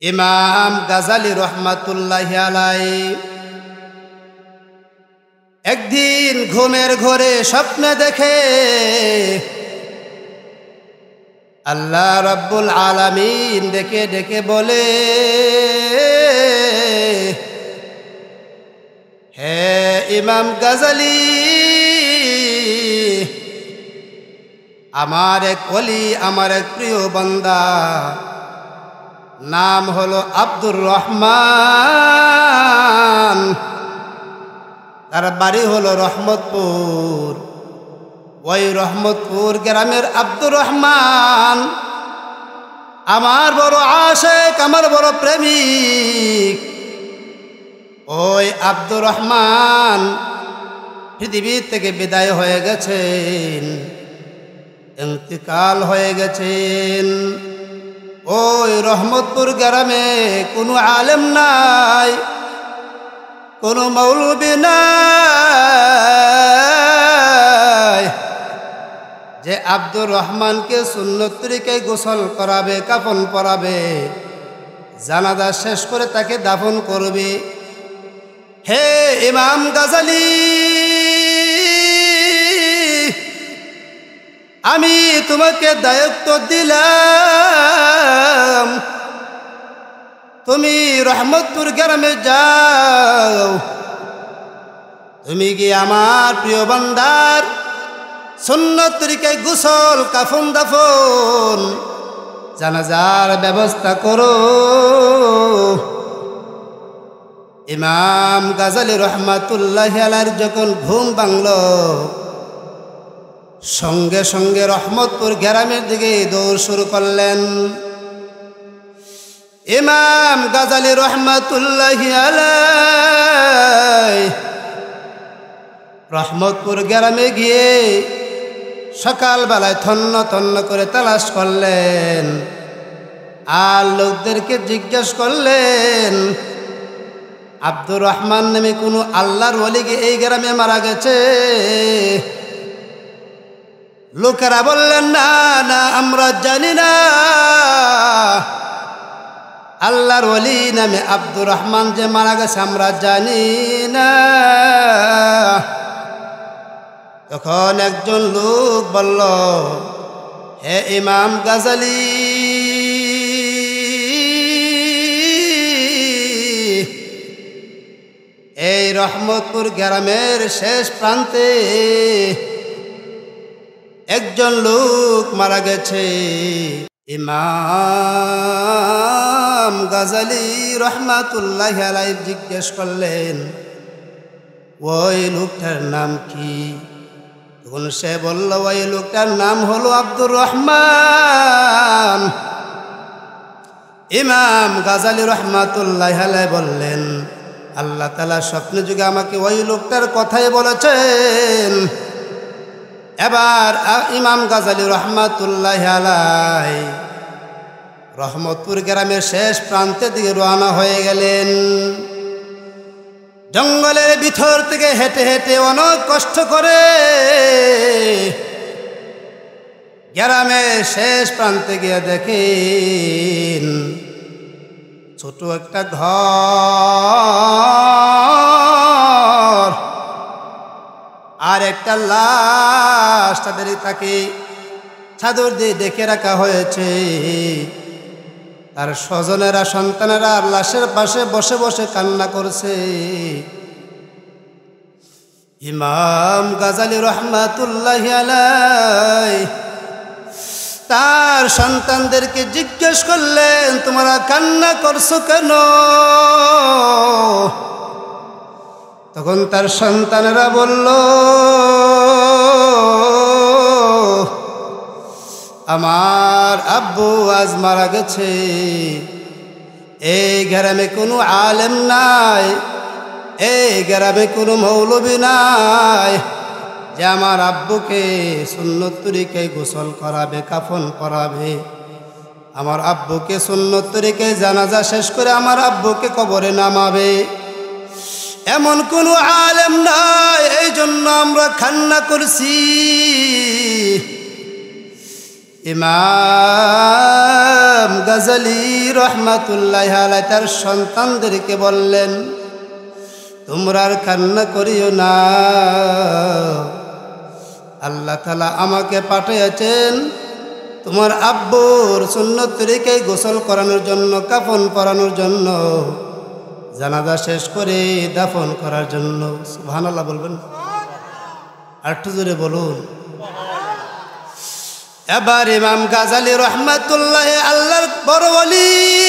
ইমাম গাজালি রহমাতুল্লাহি আলাইহি একদিন ঘুমের ঘোরে স্বপ্নে দেখে আল্লাহ রাব্বুল আলামিন ডেকে ডেকে বলে, হে ইমাম গাজালি, আমার এক ওলি, আমার এক প্রিয় বান্দা, নাম হলো আব্দুর রহমান, তার বাড়ি হলো রহমতপুর। ওই রহমতপুর গ্রামের আব্দুর রহমান আমার বড় আশেক, আমার বড় প্রেমিক। ওই আব্দুর রহমান পৃথিবী থেকে বিদায় হয়ে গেছেন, ইন্তিকাল হয়ে গেছেন। ওই রহমতপুর গ্রামে কোনো আলেম নাই, কোনো মৌলবি নাই যে আব্দুর রহমানকে সুন্নত তরিকায় গোসল করাবে, কাফন পরাবে, জানাজা শেষ করে তাকে দাফন করবে। হে ইমাম গাজালি, আমি তোমাকে দায়িত্ব দিলাম, তুমি রহমতপুর গ্রামে যাও, তুমি কি আমার প্রিয় বান্দার সুন্নত তরিকায় গোসল, কাফন দাফন, জানাজার ব্যবস্থা করো। ইমাম গাজালি রহমাতুল্লাহি আলাইহির যখন ঘুম ভাঙল, সঙ্গে সঙ্গে রহমতপুর গ্রামের দিকে দৌড় শুরু করলেন। ইমাম গাজালি রহমাতুল্লাহি আলাইহি রহমতপুর গ্রামে গিয়ে সকালবেলায় থন্ন থন্ন করে তালাশ করলেন, আর লোকদেরকে জিজ্ঞেস করলেন, আব্দুর রহমান নামে কোনো আল্লাহর ওলি কি এই গ্রামে মারা গেছে? লোকেরা বললেন, না না, আমরা জানি না আল্লাহর ওলি নামে আব্দুর রহমান যে মারা গেছে, আমরা জানি না। তখন একজন লোক বলল, হে ইমাম গাজালি, এই রহমতপুর গ্রামের শেষ প্রান্তে একজন লোক মারা গেছে। ইমাম গাজালি রহমাতুল্লাহি আলাইহি জিজ্ঞেস করলেন, ওই লোকটার নাম কি? তখন সে বলল, ওই লোকটার নাম হলো আব্দুর রহমান। ইমাম গাজালি রহমাতুল্লাহি আলাইহি বললেন, আল্লাহ তাআলা স্বপ্নে যুগে আমাকে ওই লোকটার কথাই বলেছেন। এবার ইমাম গাজালি রহমাতুল্লাহি আলাইহি রহমতপুর গ্রামের শেষ প্রান্তের দিকে রওনা হয়ে গেলেন। জঙ্গলের ভিতর থেকে হেঁটে হেঁটে অনেক কষ্ট করে গ্রামের শেষ প্রান্তে গিয়ে দেখেন ছোট একটা ঘর আর একটা লাশ তাকে চাদর দিয়ে ডেকে রাখা হয়েছে। তার স্বজনেরা, সন্তানেরা লাশের পাশে বসে বসে কান্না করছে। ইমাম গাজালি রহমাতুল্লাহি আলাইহি তার সন্তানদেরকে জিজ্ঞেস করলেন, তোমরা কান্না করছো কেন? তখন তার সন্তানেরা বলল, আমার আব্বু আজ মারা গেছে। এই গ্রামে কোনো আলেম নাই, এই গ্রামে কোনো মৌলবি নাই যে আমার আব্বুকে সুন্নত তরিকায় গোসল করাবে, কাফন পরাবে। আমার আব্বুকে সুন্নত তরিকায় জানাজা শেষ করে আমার আব্বুকে কবরে নামাবে, এমন কোনো আলেম নাই। এই জন্য আমরা কান্না করছি। ইমাম গাজালি রহমাতুল্লাহ আলাইহি তার সন্তানদেরকে বললেন, তোমরা আর কান্না করিও না, আল্লাহ তাআলা আমাকে পাঠিয়েছেন তোমার আব্বুর সুন্নত তরিকায় গোসল করানোর জন্য, কাফন পরানোর জন্য, জানাজা শেষ করে দাফন করার জন্য। সুবহানাল্লাহ বলবেন, আর একটু জোরে বলুন। এবার ইমাম গাজালি রহমাতুল্লাহ আল্লাহর বড় ওলি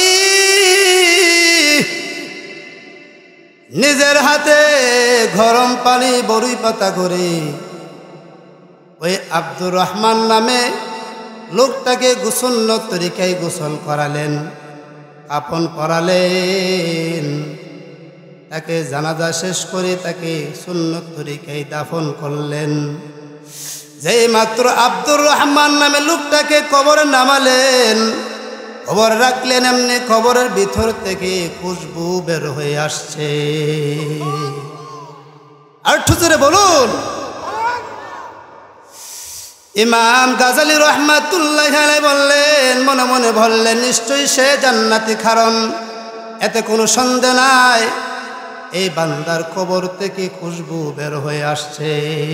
নিজের হাতে গরম পানি বরুই পাতা করে ওই আব্দুর রহমান নামে লোকটাকে সুন্নত তরিকায় গোসল করালেন, কাফন পরালেন, তাকে জানাজা শেষ করে তাকে সুন্নত তরিকায় দাফন করলেন। যেই মাত্র আব্দুর রহমান নামে লোকটাকে কবরে নামালেন, কবর রাখলেন, এমনি কবরের ভিতর থেকে খুশবু বের হয়ে আসছে। আর ঠুজুরে বলুন। ইমাম গাজালি রহমাতুল্লাহ আলাইহি বললেন, মনে মনে বললেন, নিশ্চয়ই সে জান্নাতি, কারণ এতে কোনো সন্দেহ নাই এই বান্দার কবর থেকে খুশবু বের হয়ে আসছে।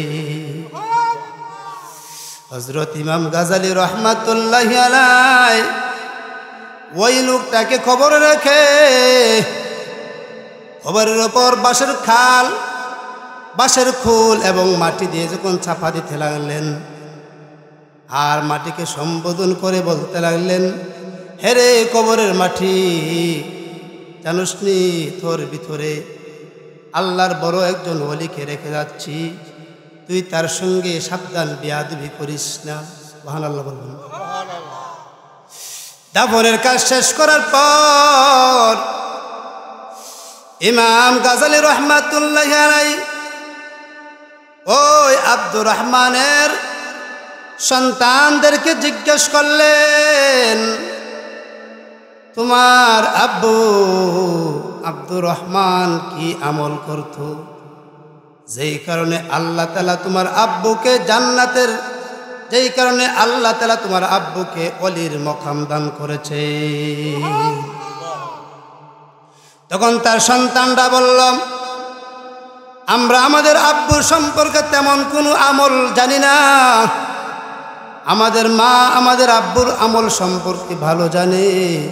হযরত ইমাম গাজালি রহমাতুল্লাহ আলাইহি ওই লোকটাকে কবরে রেখে কবরের উপর বাঁশের খাল, বাঁশের খোল এবং মাটি দিয়ে যখন চাপা দিতে লাগলেন, আর মাটিকে সম্বোধন করে বলতে লাগলেন, হেরে কবরের মাটি, জানুসনি তোর ভিতরে আল্লাহর বড় একজন ওলিকে রেখে যাচ্ছি, তুই তার সঙ্গে সাবধান বেয়াদবি করিস না। সুবহানাল্লাহ বলবেন। দাফনের কাজ শেষ করার পর ইমাম গাজালি রহমাতুল্লাহ আলাইহি ওই আব্দুর রহমানের সন্তানদেরকে জিজ্ঞেস করলেন, তোমার আব্বু আব্দুর রহমান কি আমল করত যেই কারণে আল্লাহ তাআলা তোমার আব্বুকে জান্নাতের, যেই কারণে আল্লাহ তাআলা তোমার আব্বুকে ওলির মকাম দান করেছে? তখন তার সন্তানরা বলল, আমরা আমাদের আব্বুর সম্পর্কে তেমন কোনো আমল জানি না, আমাদের মা আমাদের আব্বুর আমল সম্পর্কে ভালো জানে,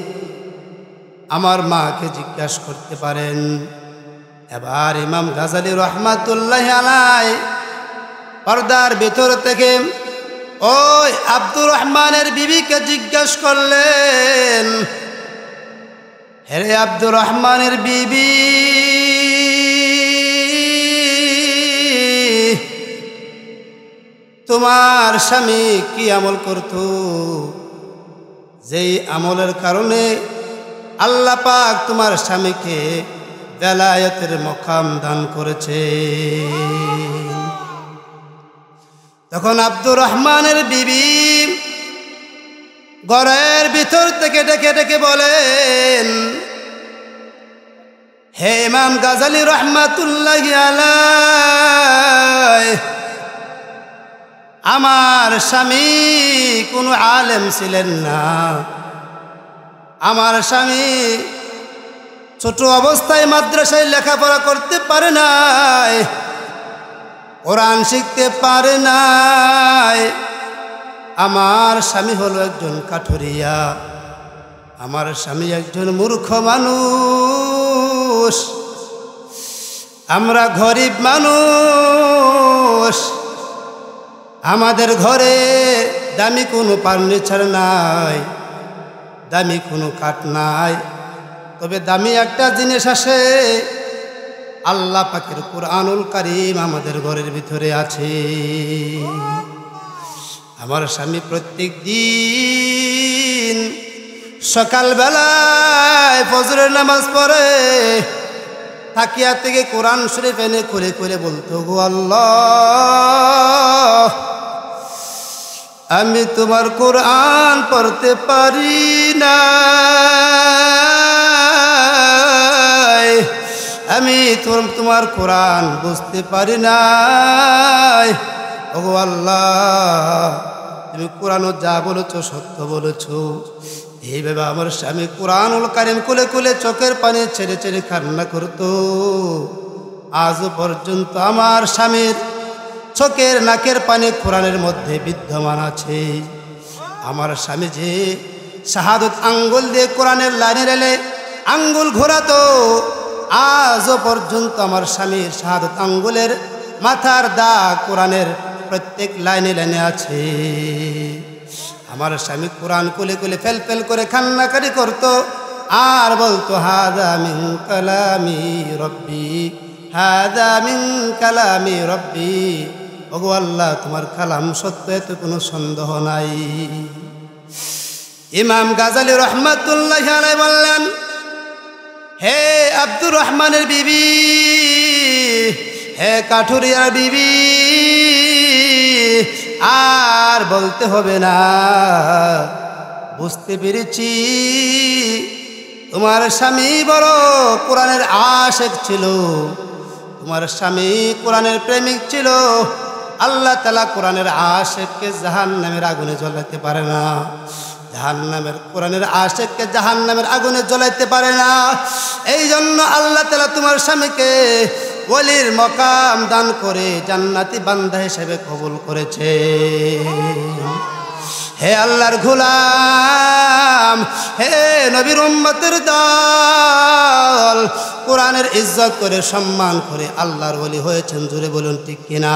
আমার মাকে জিজ্ঞাসা করতে পারেন। এবার ইমাম গাজালি রহমাতুল্লাহ আলাইহি পর্দার ভিতর থেকে ওই আব্দুর রহমানের বিবিকে জিজ্ঞাসা করলেন, হে আব্দুর রহমানের বিবি, তোমার স্বামী কি আমল করত যেই আমলের কারণে আল্লাহ পাক তোমার স্বামীকে বেলায়েতের মকাম দান করেছে? তখন আব্দুর রহমানের বিবি ঘরের ভিতর থেকে ডেকে ডেকে বলেন, হে ইমাম গাজালি রহমাতুল্লাহ আলাইহি, আমার স্বামী কোনো আলেম ছিলেন না, আমার স্বামী ছোট অবস্থায় মাদ্রাসায় লেখাপড়া করতে পারে নাই, কোরআন শিখতে পারে নাই, আমার স্বামী হলো একজন কাঠুরিয়া, আমার স্বামী একজন মূর্খ মানুষ, আমরা গরিব মানুষ, আমাদের ঘরে দামি কোনো ফার্নিচার নাই, দামি কোনো কাঠ নাই, তবে দামি একটা জিনিস আসে, আল্লাহ পাকের কুরআনুল কারীম আমাদের ঘরের ভিতরে আছে। আমার স্বামী প্রত্যেক দিন সকালবেলায় ফজরের নামাজ পড়ে তাকিয়া থেকে কোরআন শরীফ এনে করে করে বলতো, গো আল্লাহ, আমি তোমার কোরআন পড়তে পারি না, আমি তোমার কোরআন বুঝতে পারি না, ওগো আল্লাহ তুমি কোরআনও যা বলেছ সত্য বলেছ। এইভাবে আমার স্বামী কোরআনুল কারীম কুলে কুলে চোখের পানি ছেড়ে ছেড়ে কান্না করত। আজও পর্যন্ত আমার স্বামীর চোখের নাকের পানি কোরআনের মধ্যে বিদ্যমান আছে। আমার স্বামী যে শাহাদত আঙ্গুল দিয়ে কোরআনের লাইনে রেলে আঙ্গুল ঘোরাতো, আজও পর্যন্ত আমার স্বামীর শাহাদত আঙ্গুলের মাথার দাগ কোরআনের প্রত্যেক লাইনে লাইনে আছে। আমার স্বামী কোরআন কুলে কুলে ফেল ফেল করে কান্নাকারি করত আর বলতো, হাযা মিন কালামি রব্বি, হাযা মিন কালামি রব্বি। ওগো আল্লাহ, তোমার কালাম সত্য, এতে কোনো সন্দেহ নাই। ইমাম গাজালি রহমাতুল্লাহি আলাইহি বললেন, হে আব্দুর রহমানের বিবি, হে কাঠুরিয়ার বিবি, আর বলতে হবে না, বুঝতে পেরেছি তোমার স্বামী বড় কোরআনের আশিক ছিল, তোমার স্বামী কোরআনের প্রেমিক ছিল। আল্লাহ তাআলা কোরআনের আশিককে জাহান্নামের আগুনে জ্বলাতে পারে না, জাহান্নামের কোরআনের আশিককে জাহান্নামের আগুনে জ্বলাইতে পারে না। এই জন্য আল্লাহ তাআলা তোমার স্বামীকে ওলির মকাম দান করে জান্নাতি বান্দা হিসেবে কবুল করেছে। হে আল্লাহর গোলাম, হে নবীর উম্মতের দল, কোরআনের ইজ্জত করে সম্মান করে আল্লাহর ওলি হয়েছেন, জোরে বলুন ঠিক কিনা?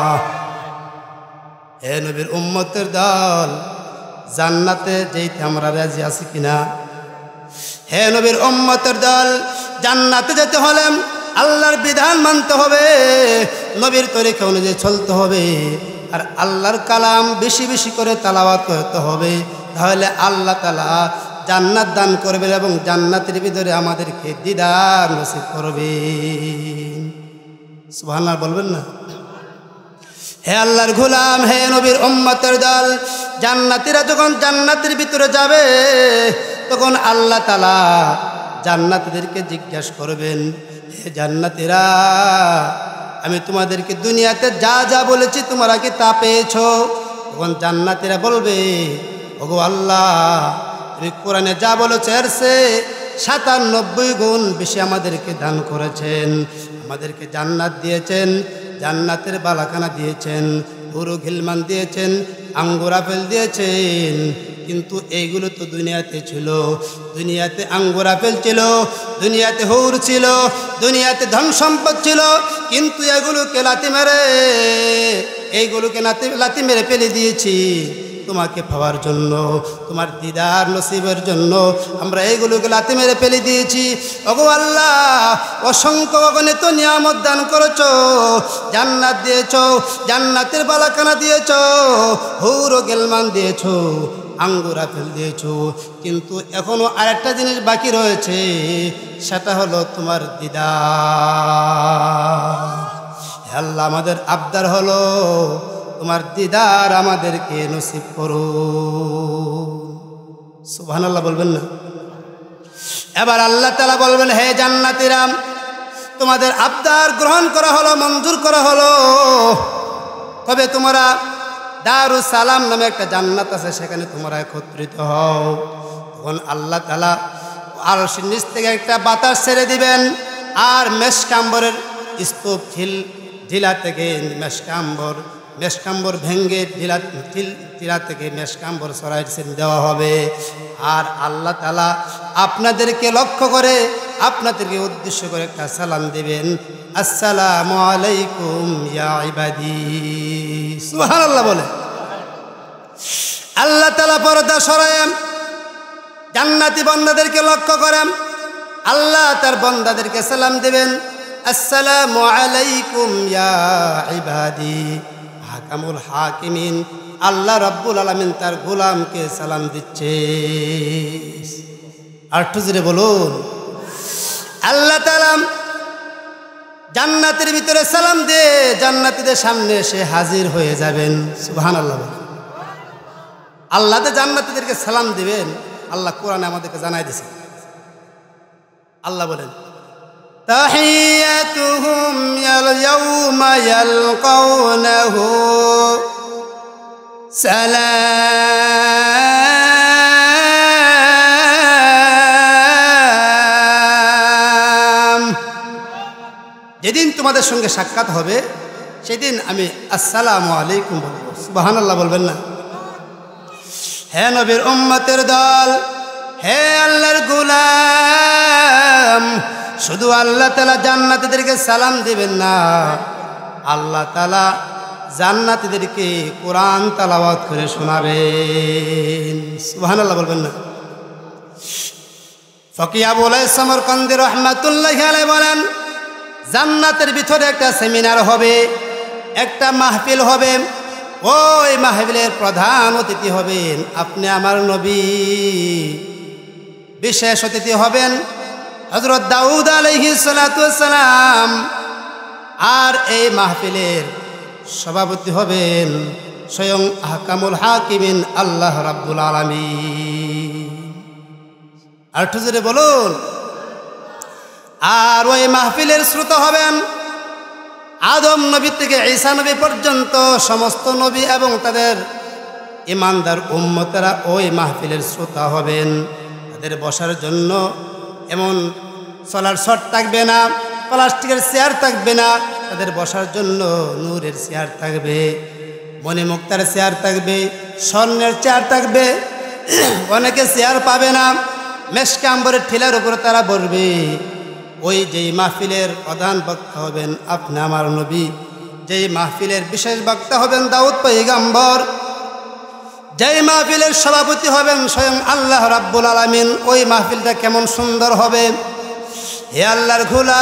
হে নবীর উম্মতের দল, জান্নাতে যেতে আমরা রাজি আছি কিনা? হে নবীর উম্মতের দল, জান্নাতে যেতে হলে আল্লাহর বিধান মানতে হবে, নবীর তরিকা অনুযায়ী চলতে হবে, আর আল্লাহর কালাম বেশি বেশি করে তেলাওয়াত করতে হবে। তাহলে আল্লাহ তাআলা জান্নাত দান করবেন এবং জান্নাতের ভিতরে আমাদেরকে দিদার নসিব করবেন। সুবহানাল্লাহ বলবেন না? হে আল্লাহর গোলাম, হে নবীর উম্মতের দল, জান্নাতীরা যখন জান্নাতের ভিতরে যাবে তখন আল্লাহ তাআলা জান্নাতীদেরকে জিজ্ঞাসা করবেন, হে জান্নাতীরা, আমি তোমাদেরকে দুনিয়াতে যা যা বলেছি তোমরা কি তা পেয়েছো? তখন জান্নাতীরা বলবে, ওগো আল্লাহ, তুমি কোরআনে যা বলেছো এর চেয়ে 97 গুণ বেশি আমাদেরকে দান করেছেন, আমাদেরকে জান্নাত দিয়েছেন, জান্নাতের বালাখানা দিয়েছেন, হুরু গিলমান দিয়েছেন, আঙ্গুর আপেল দিয়েছেন। কিন্তু এইগুলো তো দুনিয়াতে ছিল, দুনিয়াতে আঙ্গুর আপেল ছিল, দুনিয়াতে হুর ছিল, দুনিয়াতে ধন সম্পদ ছিল, কিন্তু এগুলোকে লাথি মেরে, এইগুলোকে লাথি মেরে ফেলে দিয়েছি তোমাকে পাওয়ার জন্য, তোমার দিদার নসিবের জন্য আমরা এইগুলোকে লাথি মেরে ফেলে দিয়েছি। ওগো আল্লাহ, অসংখ্য অগণিত নিয়ামত দান করেছো, জান্নাত দিয়েছো, জান্নাতের বালাখানা দিয়েছো, হুর ও গিলমান দিয়েছো, আঙ্গুর আপেল দিয়েছো, কিন্তু এখনো আরেকটা জিনিস বাকি রয়েছে, সেটা হলো তোমার দিদার। আল্লাহ, আমাদের আবদার হলো তোমার দিদার আমাদেরকে নসিব করো। সুবহানাল্লাহ বলবেন না? এবার আল্লাহ তাআলা বলবেন, হে জান্নাতীরা, তোমাদের আবদার গ্রহণ করা হলো, মঞ্জুর করা হলো, তবে তোমরা দারুস সালাম নামে একটা জান্নাত আছে, সেখানে তোমরা একত্রিত হও। তখন আল্লাহ তাআলা আরশের নিচ থেকে একটা বাতাস ছেড়ে দিবেন, আর মেশকাম্বরের স্তূপ ঢিলা থেকে মেশকাম্বর ভেঙ্গে টিলা থেকে মেশকাম্বর সরাই দেওয়া হবে। আর আল্লাহ তাআলা আপনাদেরকে লক্ষ্য করে, আপনাদেরকে উদ্দেশ্য করে একটা সালাম দিবেন, আসসালামু আলাইকুম ইয়া ইবাদি। সুবহানাল্লাহ বলে আল্লাহ তাআলা পর্দা সরায়েন, জান্নাতি বান্দাদেরকে লক্ষ্য করেন, আল্লাহ তার বান্দাদেরকে সালাম দিবেন, আসসালামু আলাইকুম ইয়া ইবাদি হাকামুল হাকিমিন। আল্লাহ রাব্বুল আলামিন তার গোলামকে সালাম দিচ্ছে। আর টুজরে বলুন, আল্লাহ তাআলা জান্নাতের ভিতরে সালাম দিয়ে জান্নাতীদের সামনে এসে হাজির হয়ে যাবেন। সুবহানাল্লাহ। আল্লাহ তো জান্নাতীদেরকে সালাম দিবেন, আল্লাহ কোরআনে আমাদেরকে জানাই দিয়েছে। আল্লাহ বলেন, তাহিয়াতুহুম ইয়াউমা ইয়ালকাউনাহু সালাম। যেদিন তোমাদের সঙ্গে সাক্ষাৎ হবে সেদিন আমি আসসালামু আলাইকুম বলবো। সুবহানাল্লাহ বলবেন না? হে নবীর উম্মতের দল, হে আল্লাহর গোলাম, শুধু আল্লাহ তাআলা জান্নাতীদেরকে সালাম দিবেন না, আল্লাহ তাআলা জান্নাতীদেরকে কোরআন তেলাওয়াত করে শোনাবেন। সুবহানাল্লাহ বলবেন না? ফকি আবুল সমরকন্দি রাহমাতুল্লাহি আলাইহি বলেন, জান্নাতের ভিতরে একটা সেমিনার হবে, একটা মাহফিল হবে। ওই মাহফিলের প্রধান অতিথি হবেন আপনি আমার নবী, বিশেষ অতিথি হবেন হযরত দাউদ আলাইহিস সালাতু ওয়াস সালাম। আর এই মাহফিলের সভাপতি হবেন স্বয়ং আহকামুল হাকিমিন আল্লাহ রাব্বুল আলামিন। আর ঠুজুরে বলুন। আর ওই মাহফিলের শ্রোতা হবেন আদম নবী থেকে ঈসা নবী পর্যন্ত সমস্ত নবী এবং তাদের ইমানদার উম্মতেরা ওই মাহফিলের শ্রোতা হবেন। তাদের বসার জন্য এমন চলার শট থাকবে না, প্লাস্টিকের চেয়ার থাকবে না, তাদের বসার জন্য নূরের চেয়ার থাকবে, মণিমুক্তার চেয়ার থাকবে, স্বর্ণের চেয়ার থাকবে। অনেকে চেয়ার পাবে না, মেশকে আম্বরের ঠিলার উপরে তারা বসবে। ওই যেই মাহফিলের প্রধান বক্তা হবেন আপনি আমার নবী, যেই মাহফিলের বিশেষ বক্তা হবেন দাউদ পয়গম্বর, যেই মাহফিলের সভাপতি হবেন স্বয়ং আল্লাহ রাব্বুল আলামিন। ওই মাহফিলটা কেমন সুন্দর হবে! হে আল্লাহর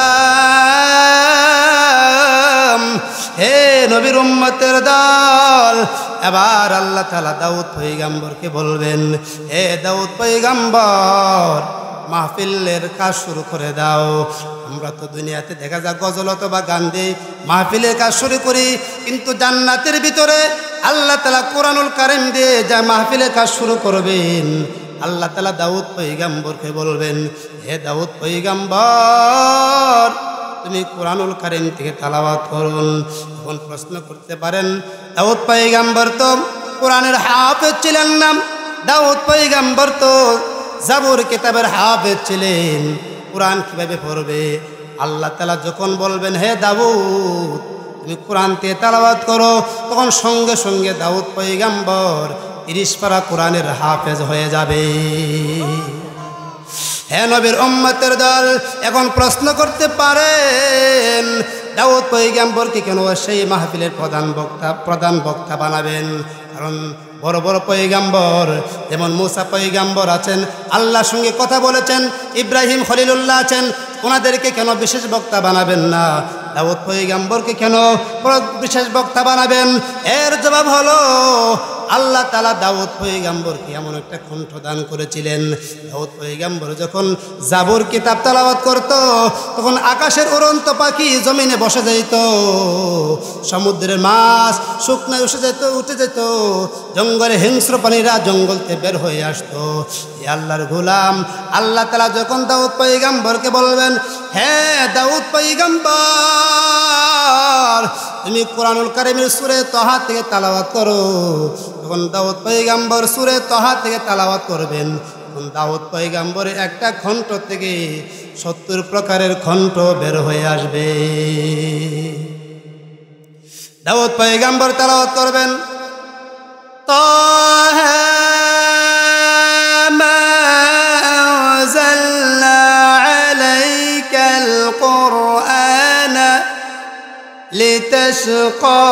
গোলাম, হে নবীর উম্মতের দল, এবার আল্লাহ তাআলা দাউদ পয়গম্বরকে বলবেন, হে দাউদ পয়গম্বর, মাহফিলের কাজ শুরু করে দাও। আমরা তো দুনিয়াতে দেখা যায় গজল অথবা গান দিয়ে মাহফিলের কাজ শুরু করি, কিন্তু জান্নাতের ভিতরে আল্লাহ তাআলা কোরআনুল কারীম দিয়ে যা মাহফিলের কাজ শুরু করবেন, আল্লাহ তাআলা দাউদ পয়গম্বরকে বলবেন, হে দাউদ পয়গম্বর, তুমি কোরআনুল কারীম থেকে তেলাওয়াত করুন। এখন প্রশ্ন করতে পারেন, দাউদ পয়গম্বর তো কোরআনের হাফেজ ছিলেন না, দাউদ পয়গম্বর তো জাবুর কিতাবের হাফেজ ছিলেন, কোরআন কিভাবে পড়বে? আল্লাহ তাআলা যখন বলবেন, হে দাউদ তুমি কোরআন থেকে তেলাওয়াত করো, তখন সঙ্গে সঙ্গে দাউদ পয়গম্বর 30 পারা কোরআনের হাফেজ হয়ে যাবে। হে নবীর উম্মতের দল, এখন প্রশ্ন করতে পারেন, দাউদ পয়গম্বরকে কেন সেই মাহফিলের প্রধান বক্তা বানাবেন? কারণ বড় বড় পয়গম্বর যেমন মুসা পয়গম্বর আছেন, আল্লাহর সঙ্গে কথা বলেছেন, ইব্রাহিম খলিলুল্লাহ আছেন, ওনাদেরকে কেন বিশেষ বক্তা বানাবেন না? দাউদ পয়গম্বরকে কেন বিশেষ বক্তা বানাবেন? এর জবাব হলো, আল্লাহ তাআলা দাউদ পয়গম্বরকে এমন একটা কণ্ঠ দান করেছিলেন, দাউদ পয়গম্বর যখন জাবুর কিতাব তেলাওয়াত করত, তখন আকাশের উড়ন্ত পাখি জমিনে বসে যেত, সমুদ্রের মাছ শুকনায় উঠে যেত, জঙ্গলে হিংস্র প্রাণীরা জঙ্গল থেকে বের হয়ে আসতো। হে আল্লাহর গোলাম, আল্লাহ তাআলা যখন দাউদ পয়গম্বরকে বলবেন, হে দাউদ পয়গম্বর তুমি কোরআনুল কারীমের সূরা তাহা থেকে তেলাওয়াত করো, তখন দাউদ পয়গম্বর সূরা তাহা থেকে তেলাওয়াত করবেন। তখন দাউদ পয়গম্বরের একটা কণ্ঠ থেকে 70 প্রকারের কণ্ঠ বের হয়ে আসবে। দাউদ পয়গম্বর তেলাওয়াত করবেন, তাহা মা আনজালনা আলাইকাল কুরআনা লিতাশকা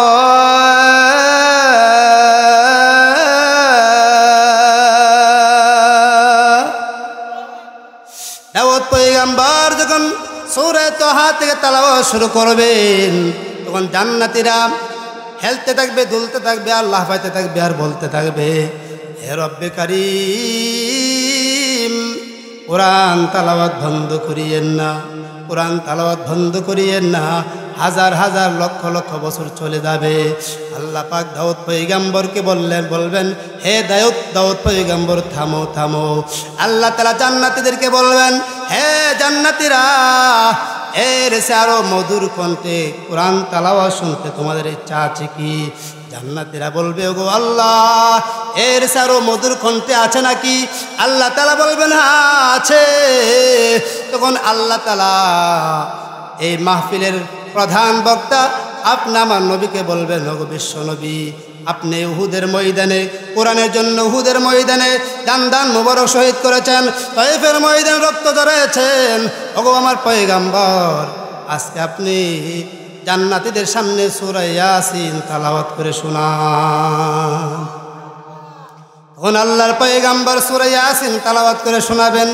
দাউদ পয়গম্বর যখন সূরা তাহা থেকে তেলাওয়াত শুরু করবেন, তখন জান্নাতীরা হেলতে থাকবে, দুলতে থাকবে, আল্লাহ পাইতে থাকবে আর বলতে থাকবে, হে রব্বে কারীম, কোরআন তেলাওয়াত বন্ধ করিয়েন না, কোরআন তেলাওয়াত বন্ধ করিয়েন না। হাজার হাজার লক্ষ লক্ষ বছর চলে যাবে। আল্লাহ পাক দাউদ পয়গম্বরকে বলবেন, হে দাউদ পয়গম্বর থামো থামো। আল্লাহ তাআলা জান্নাতীদেরকে বলবেন, হে জান্নাতীরা, এর সে আরো মধুর কণ্ঠে কোরআন তেলাওয়াত শুনতে তোমাদের ইচ্ছা আছে কি? জান্নাতীরা বলবে ওগো আল্লাহ এর সারো মধুর কণ্ঠে আছে নাকি? আল্লাহ তাআলা বলবেন হ্যাঁ আছে। তখন আল্লাহ তাআলা এই মাহফিলের প্রধান বক্তা আপনি আমার নবীকে বলবেন ওগো বিশ্ব নবী আপনি উহুদের ময়দানে কোরআনের জন্য উহুদের ময়দানে দান মুবারক শহীদ করেছেন, তায়েফের ময়দানে রক্ত ঝরিয়েছেন। ওগো আমার পয়গম্বর আজকে আপনি জান্নাতীদের সামনে সূরা ইয়াসিন তেলাওয়াত করে শোনান। তখন আল্লাহর পয়গম্বর সূরা ইয়াসিন তেলাওয়াত করে শোনাবেন।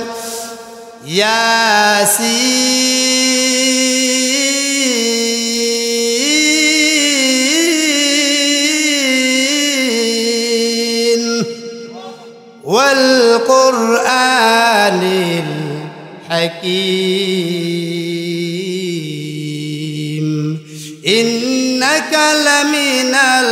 ইয়াসিন ওয়াল কুরআনিল হাকীম ইন্নাকা লামিনাল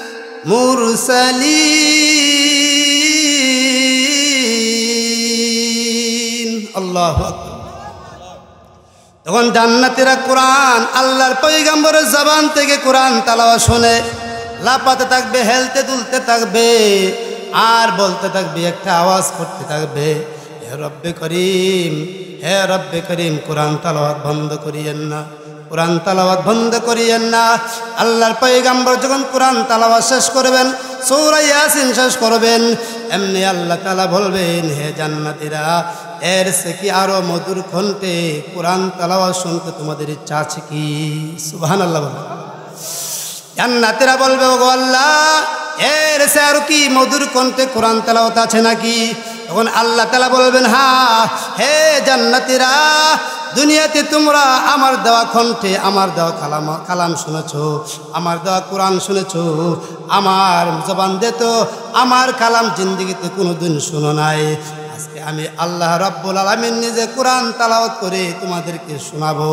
মুরসালিন। আল্লাহু আকবার। তখন জান্নাতীরা কোরআন আল্লাহর পয়গম্বরের জবান থেকে কোরআন তেলাওয়াত শুনে লাপাতে থাকবে, হেলতে দুলতে থাকবে আর বলতে থাকবে, একটা আওয়াজ করতে থাকবে, হে রব্বে করিম, হে রব্বে করিম কোরআন তেলাওয়াত বন্ধ করিয়েন না, কোরআন তেলাওয়াত বন্ধ করিয়েন না। আল্লাহর পয়গম্বর যখন কোরআন তেলাওয়াত শেষ করবেন, সূরা ইয়াসিন শেষ করবেন, এমনি আল্লাহ তাআলা বলবেন হে জান্নাতীরা এর সে কি আরো মধুর কণ্ঠে কোরআন তেলাওয়াত শুনতে তোমাদের ইচ্ছা আছে কি? সুবহানাল্লাহ। জান্নাতীরা বলবে ওগো আল্লাহ এর সে আর কি মধুর কণ্ঠে কোরআন তেলাওয়াত আছে নাকি? তখন আল্লাহ তাআলা বলবেন হ্যাঁ, হে জান্নাতীরা দুনিয়াতে তোমরা আমার দেওয়া কণ্ঠে আমার দেওয়া কালাম শুনেছো, আমার দেওয়া কোরআন শুনেছো, আমার জবান দিয়ে তো আমার কালাম জিন্দেগিতে কোনোদিন শুনো নাই। আজকে আমি আল্লাহ রাব্বুল আলামিন নিজে কোরআন তেলাওয়াত করে তোমাদেরকে শোনাবো।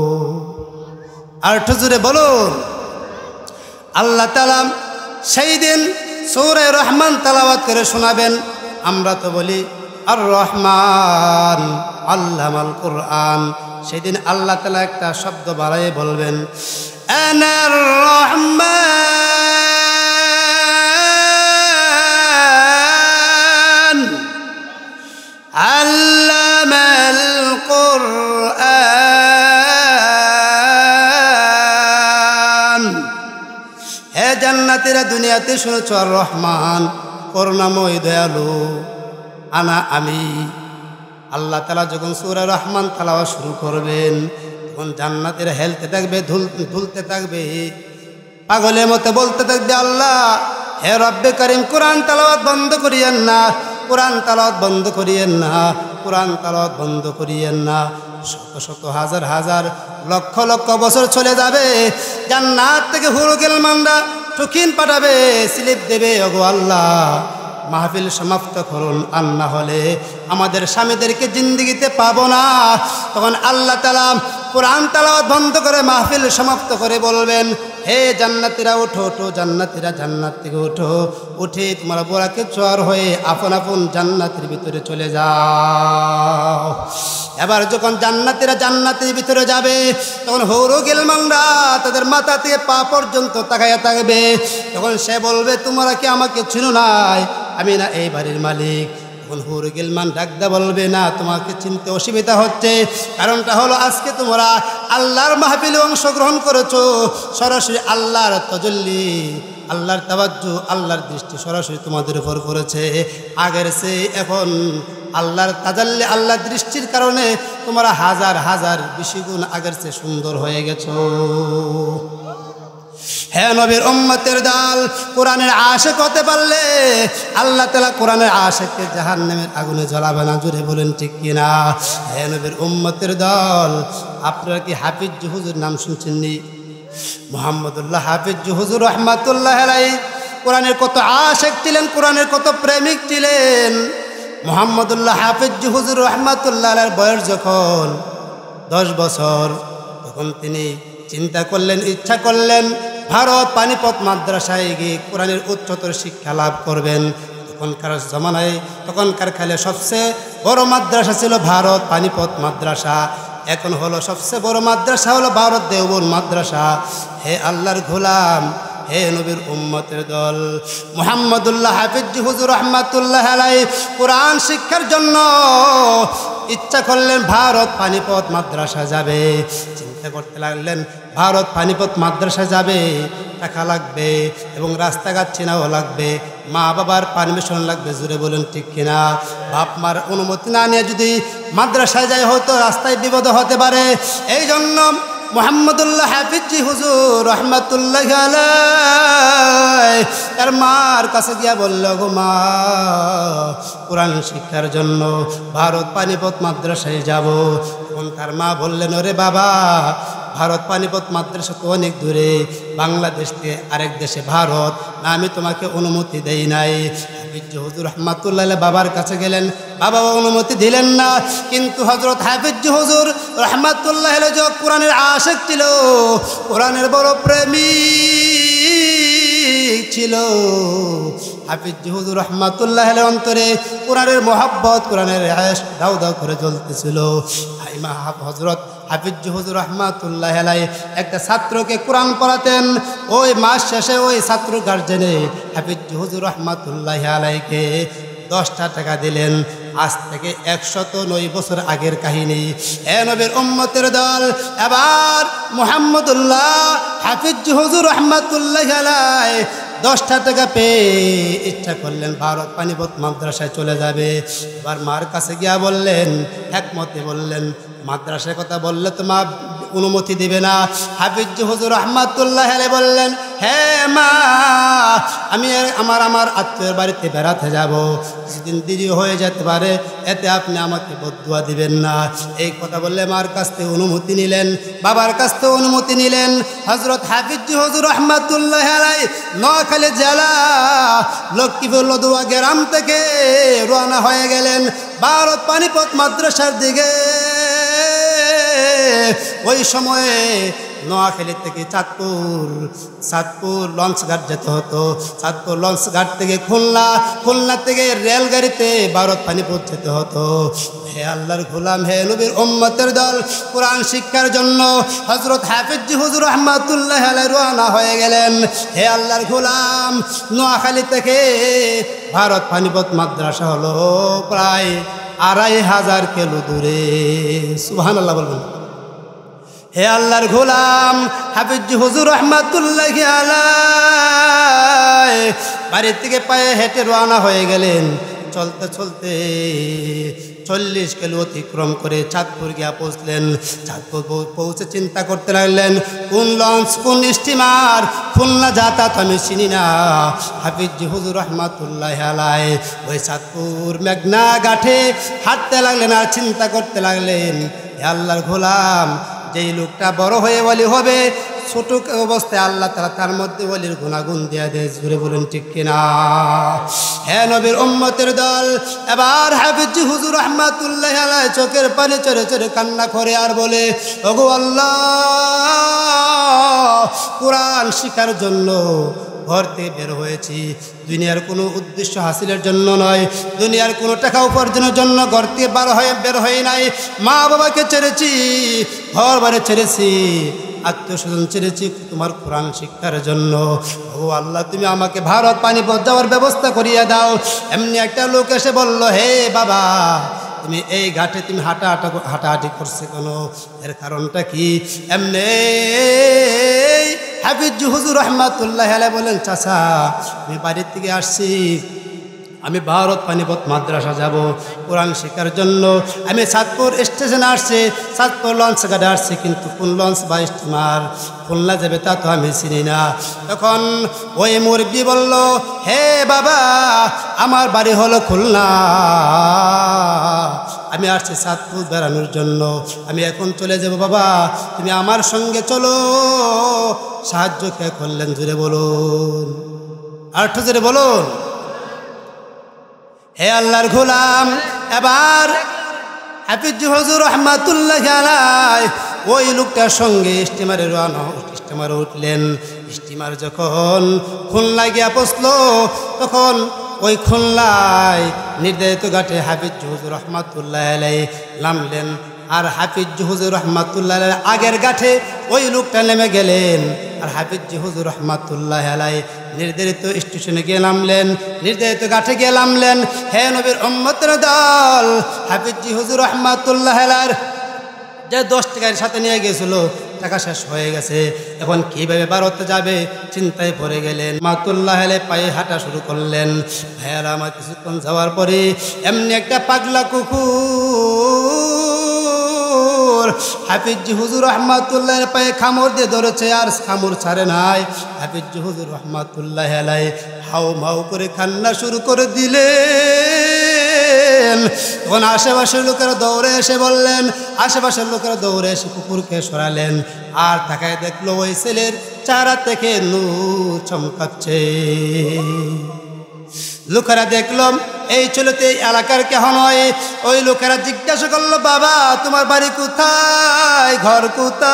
আর একটু জোরে বলুন আল্লাহ তাআলা সেই দিন সূরা রহমান তেলাওয়াত করে শোনাবেন। আমরা তো বলি আর রহমান আল্লামাল কোরআন, সেদিন আল্লাহ তাআলা একটা শব্দ বাড়াইয়ে বলবেন আনার রহমান আল্লামাল কোরআন। হে জান্নাতীরা দুনিয়াতে শুনেছো আর রহমান করুণাময় দয়ালু আনা আমি। আল্লাহ তাআলা যখন সূরা রহমান তেলাওয়াত শুরু করবেন তখন জান্নাতীরা হেলতে থাকবে, দুলতে থাকবে, পাগলের মতো বলতে থাকবে আল্লাহ হে রব্বে করিম কোরআন তেলাওয়াত বন্ধ করিয়েন না, কোরআন তেলাওয়াত বন্ধ করিয়েন না, কোরআন তেলাওয়াত বন্ধ করিয়েন না। শত শত হাজার হাজার লক্ষ লক্ষ বছর চলে যাবে, জান্নাত থেকে হুরুল গিলমানরা টুকিন পাঠাবে, স্লিপ দেবে, ওগো আল্লাহ মাহফিল সমাপ্ত করুন, আর না হলে আমাদের স্বামীদেরকে জিন্দেগিতে পাবো না। তখন আল্লাহ তাআলা কোরআন তেলাওয়াত বন্ধ করে মাহফিল সমাপ্ত করে বলবেন হে জান্নাতীরা ওঠো ওঠো, জান্নাতীরা জান্নাত থেকে ওঠো, উঠে তোমরা বোরাকে চর হয়ে আপন আপন জান্নাতের ভিতরে চলে যাও। এবার যখন জান্নাতীরা জান্নাতের ভিতরে যাবে তখন হুরুল গিলমানরা তাদের মাথা থেকে পা পর্যন্ত তাকায়া থাকবে। তখন সে বলবে তোমরা কি আমাকে চিনো নাই? আমি না এই বাড়ির মালিক। তখন হুরুল গিলমান ডাকদা বলবে না তোমাকে চিনতে অসুবিধা হচ্ছে, কারণটা হলো আজকে তোমরা আল্লাহর মাহফিলে অংশগ্রহণ করেছো, সরাসরি আল্লাহর তাজাল্লি, আল্লাহর তাওয়াজ্জু, আল্লাহর দৃষ্টি সরাসরি তোমাদের উপর করেছে। আগের সে এখন আল্লাহর তাজাল্লি, আল্লাহর দৃষ্টির কারণে তোমরা হাজার হাজার বেশি গুণ আগের চেয়ে সুন্দর হয়ে গেছো। হে নবীর উম্মতের দল, কোরআনের আশিক হতে পারলে আল্লাহ তাআলা কোরআনের আশিককে জাহান্নামের আগুনে জ্বালাবে না। জোরে বলেন ঠিক কিনা? হে নবীর উম্মতের দল, আপনারা কি হাফিজ হুজুর নাম শুনছেন নি? মুহাম্মদুল্লাহ হাফিজ হুজুর রাহমাতুল্লাহ আলাইহি কোরআনের কত আশিক ছিলেন, কোরআনের কত প্রেমিক ছিলেন। মুহাম্মদুল্লাহ হাফিজ হুজুর রাহমাতুল্লাহ আলাইহির বয়স যখন 10 বছর, তখন তিনি চিন্তা করলেন, ইচ্ছা করলেন ভারত পানিপথ মাদ্রাসায় গিয়ে কোরআনের উচ্চতর শিক্ষা লাভ করবেন। তখনকার জমানায়, তখনকার কালে সবচেয়ে বড় মাদ্রাসা ছিল ভারত পানিপথ মাদ্রাসা। এখন হলো সবচেয়ে বড় মাদ্রাসা হলো ভারত দেওবন্দ মাদ্রাসা। হে আল্লাহর গোলাম, হে নবীর উম্মতের দল, মুহাম্মদুল্লাহ হাফিজ হুজুর রহমাতুল্লাহ আলাইহি কোরআন শিক্ষার জন্য ইচ্ছা করলেন ভারত পানিপথ মাদ্রাসা যাবে। চিন্তা করতে লাগলেন ভারত পানিপথ মাদ্রাসা যাবে, টাকা লাগবে এবং রাস্তাঘাট চেনাও লাগবে, মা বাবার পারমিশন লাগবে। জুড়ে বলেন ঠিক কিনা? বাপ মার অনুমতি না নিয়ে যদি মাদ্রাসায় যায় হয়তো রাস্তায় বিপদ হতে পারে। এই জন্য মুহাম্মদুল্লাহ হাফিজ হুজুর রহমাতুল্লাহ আলাইহি তার মার কাছে গিয়া বলল, গো মা, কোরআন শিক্ষার জন্য ভারত পানিপথ মাদ্রাসায় যাব। তখন তার মা বললেন, ওরে বাবা, ভারত পানিপথ মাদ্রাসা তো অনেক দূরে, বাংলাদেশ থেকে আরেক দেশে ভারত, না আমি তোমাকে অনুমতি দেই নাই। হাফিজ হুজুর রহমাতুল্লাহ বাবার কাছে গেলেন, বাবা অনুমতি দিলেন না। কিন্তু হযরত হাফিজ হুজুর রহমাতুল্লাহ যে কোরআনের আশিক ছিল, কোরআনের বড় প্রেমিক ছিল, হাফিজ হুজুর রহমাতুল্লাহ অন্তরে কোরআনের মহব্বত, কোরআনের ইশক দাউ দাউ করে জ্বলতেছিল। হযরত হাফিজ হুজুর রহমাতুল্লাহ আলাইহি একটা ছাত্রকে কোরআন পড়াতেন। ওই মাস শেষে ওই ছাত্র গার্জেনে হাফিজ হুজুর রহমাতুল্লাহ আলাইহিকে 10টা টাকা দিলেন। আজ থেকে 109 বছর আগের কাহিনী। এ নবীর উম্মতের দল, এবার মুহাম্মদুল্লাহ হাফিজ হুজুর রহমাতুল্লাহ আলাইহি 10টা টাকা পেয়ে ইচ্ছা করলেন ভারত পানিপথ মাদ্রাসায় চলে যাবে। এবার মার কাছে গিয়া বললেন, একমতে বললেন, মাদ্রাসার কথা বললে তো মা অনুমতি দিবে না। হাফিজ হুজুর রহমাতুল্লাহ আলাইহি বললেন, হ্যাঁ মা, আমি আমার আত্মীয়ের বাড়িতে বেড়াতে যাব, কিছুদিন দেরি হয়ে যেতে পারে, এতে আপনি আমাকে বদদুয়া দিবেন না। এই কথা বললে মার কাছ থেকে অনুমতি নিলেন, বাবার কাছ থেকে অনুমতি নিলেন। হযরত হাফিজ হুজুর রহমাতুল্লাহ আলাইহি নোয়াখালী জেলা লক্ষ্মীপুর লদুয়া গ্রাম থেকে রওনা হয়ে গেলেন ভারত পানিপথ মাদ্রাসার দিকে। ওই সময়ে নোয়াখালী থেকে চাঁদপুর লঞ্চঘাট যেতে হতো, চাঁদপুর লঞ্চঘাট থেকে খুলনা থেকে রেলগাড়িতে ভারত পানিপথ যেতে হতো। হে আল্লাহর গোলাম, হে নবীর উম্মতের দল, কোরআন শিক্ষার জন্য হযরত হাফিজ হুজুর রহমাতুল্লাহ আলাইহি রওনা হয়ে গেলেন। হে আল্লাহর গোলাম, নোয়াখালী থেকে ভারত পানিপথ মাদ্রাসা হলো প্রায় 2500 কিলো দূরে। সুবহানাল্লাহ বলবেন। হে আল্লাহর গোলাম, হাফিজ হুজুর রহমাতুল্লাহ আলাইহি বাড়ির থেকে পায়ে হেঁটে রওনা হয়ে গেলেন। চলতে চলতে 40 কিলো অতিক্রম করে চাঁদপুর গিয়া পৌঁছলেন। চাঁদপুর পৌঁছে চিন্তা করতে লাগলেন, কোন লঞ্চ, কোন স্টিমার, খুলনা যাতায়াত আমি চিনি না। হাফিজ হুজুর রহমাতুল্লাহ আলাইহি ওই চাঁদপুর মেঘনা ঘাটে হাঁটতে লাগলেন আর চিন্তা করতে লাগলেন, হে আল্লাহর গোলাম, যেই লোকটা বড় হয়ে ওলি হবে, ছোট অবস্থায় আল্লাহ তাআলা তার মধ্যে ওলির গুণাগুণ দিয়া দেয়। জুড়ে বলুন ঠিক কিনা? হে নবীর উম্মতের দল, এবার হাফিজ হুজুর রহমাতুল্লাহ আলাইহি চোখের পানি চরে চরে কান্না করে আর বলে, ওগো আল্লাহ, কোরআন শিখার জন্য ঘর থেকে বের হয়েছি, দুনিয়ার কোনো উদ্দেশ্য হাসিলের জন্য নয়, দুনিয়ার কোনো টাকা উপার্জনের জন্য ঘর থেকে বের হয়ে নাই। মা বাবাকে ছেড়েছি, ঘর বাড়ি ছেড়েছি, আত্মীয় স্বজন ছেড়েছি তোমার কোরআন শিক্ষার জন্য। ও আল্লাহ, তুমি আমাকে ভারত পানিপথ যাওয়ার ব্যবস্থা করিয়ে দাও। এমনি একটা লোক এসে বলল, হে বাবা, তুমি এই ঘাটে তুমি হাঁটাহাঁটি করছে কেন? এর কারণটা কি? এমনি হাফিজ হুজুর রহমাতুল্লাহ আলাইহি বলেন, চাচা, আমি বাড়ির থেকে আসছি, আমি ভারত পানিপথ মাদ্রাসা যাব কোরআন শেখার জন্য। আমি চাঁদপুর স্টেশনে আসছি, চাঁদপুর লঞ্চ ঘাটে আসছি, কিন্তু কোন লঞ্চ বা স্টিমার খুলনা যাবে তা তো আমি চিনি না। তখন ওই মুরব্বি বলল, হে বাবা, আমার বাড়ি হলো খুলনা, আমি আসছি চাঁদপুর বেড়ানোর জন্য, আমি এখন চলে যাব। বাবা, তুমি আমার সঙ্গে চলো। সাহায্য কে করলেন? জুড়ে বলুন, আর একটু জুড়ে বলুন। হে আল্লাহর গোলাম, এবার হাফিজ হুজুর রহমাতুল্লাহ আলাইহি ওই লোকটার সঙ্গে স্টিমারে উঠলেন। স্টিমার যখন খুলনা গিয়া পৌঁছলো, তখন ওই খুলনায় নির্ধারিত ঘাটে হাফিজ হুজুর রহমাতুল্লাহ আলাইহি নামলেন। আর হাফিজ হুজুর রহমাতুল্লাহ আলাইহি আগের গাঠে ওই লোকটা নেমে গেলেন। আর হাফিজ হুজুর রহমাতুল্লাহ আলাইহি নির্ধারিত স্টেশনে গিয়ে নামলেন, নির্ধারিত গাঠে গিয়ে নামলেন। হে নবীর উম্মতের দল, হাফিজ হুজুর রহমাতুল্লাহ আলাইহি যে 10 টাকার সাথে নিয়ে গেছিল টাকা শেষ হয়ে গেছে, এখন কিভাবে ভারতে যাবে চিন্তায় পড়ে গেলেন। রহমাতুল্লাহ আলাইহি পায়ে হাঁটা শুরু করলেন। ভাইয়ারা আমার কিছুক্ষণ যাওয়ার পরে এমনি একটা পাগলা কুকুর হাফিজ হুজুর রহমাতুল্লাহ পায়ে খামর দিয়ে ধরেছে, আর খামর ছাড়ে নাই। হাফিজ হুজুর রহমাতুল্লাহ আলাইহি হাউ মাউ করে কান্না শুরু করে দিলেন। তখন আশেপাশের লোকেরা দৌড়ে এসে বললেন, আশেপাশের লোকেরা দৌড়ে এসে কুকুরকে সরালেন। আর তাকায় দেখলো ওই ছেলের চেহারা থেকে নূর চমকাচ্ছে। লোকেরা দেখলো এই ছেলেতে এলাকার কেহ নয়। ওই লোকেরা জিজ্ঞাসা করলো, বাবা তোমার বাড়ি কোথায়, ঘর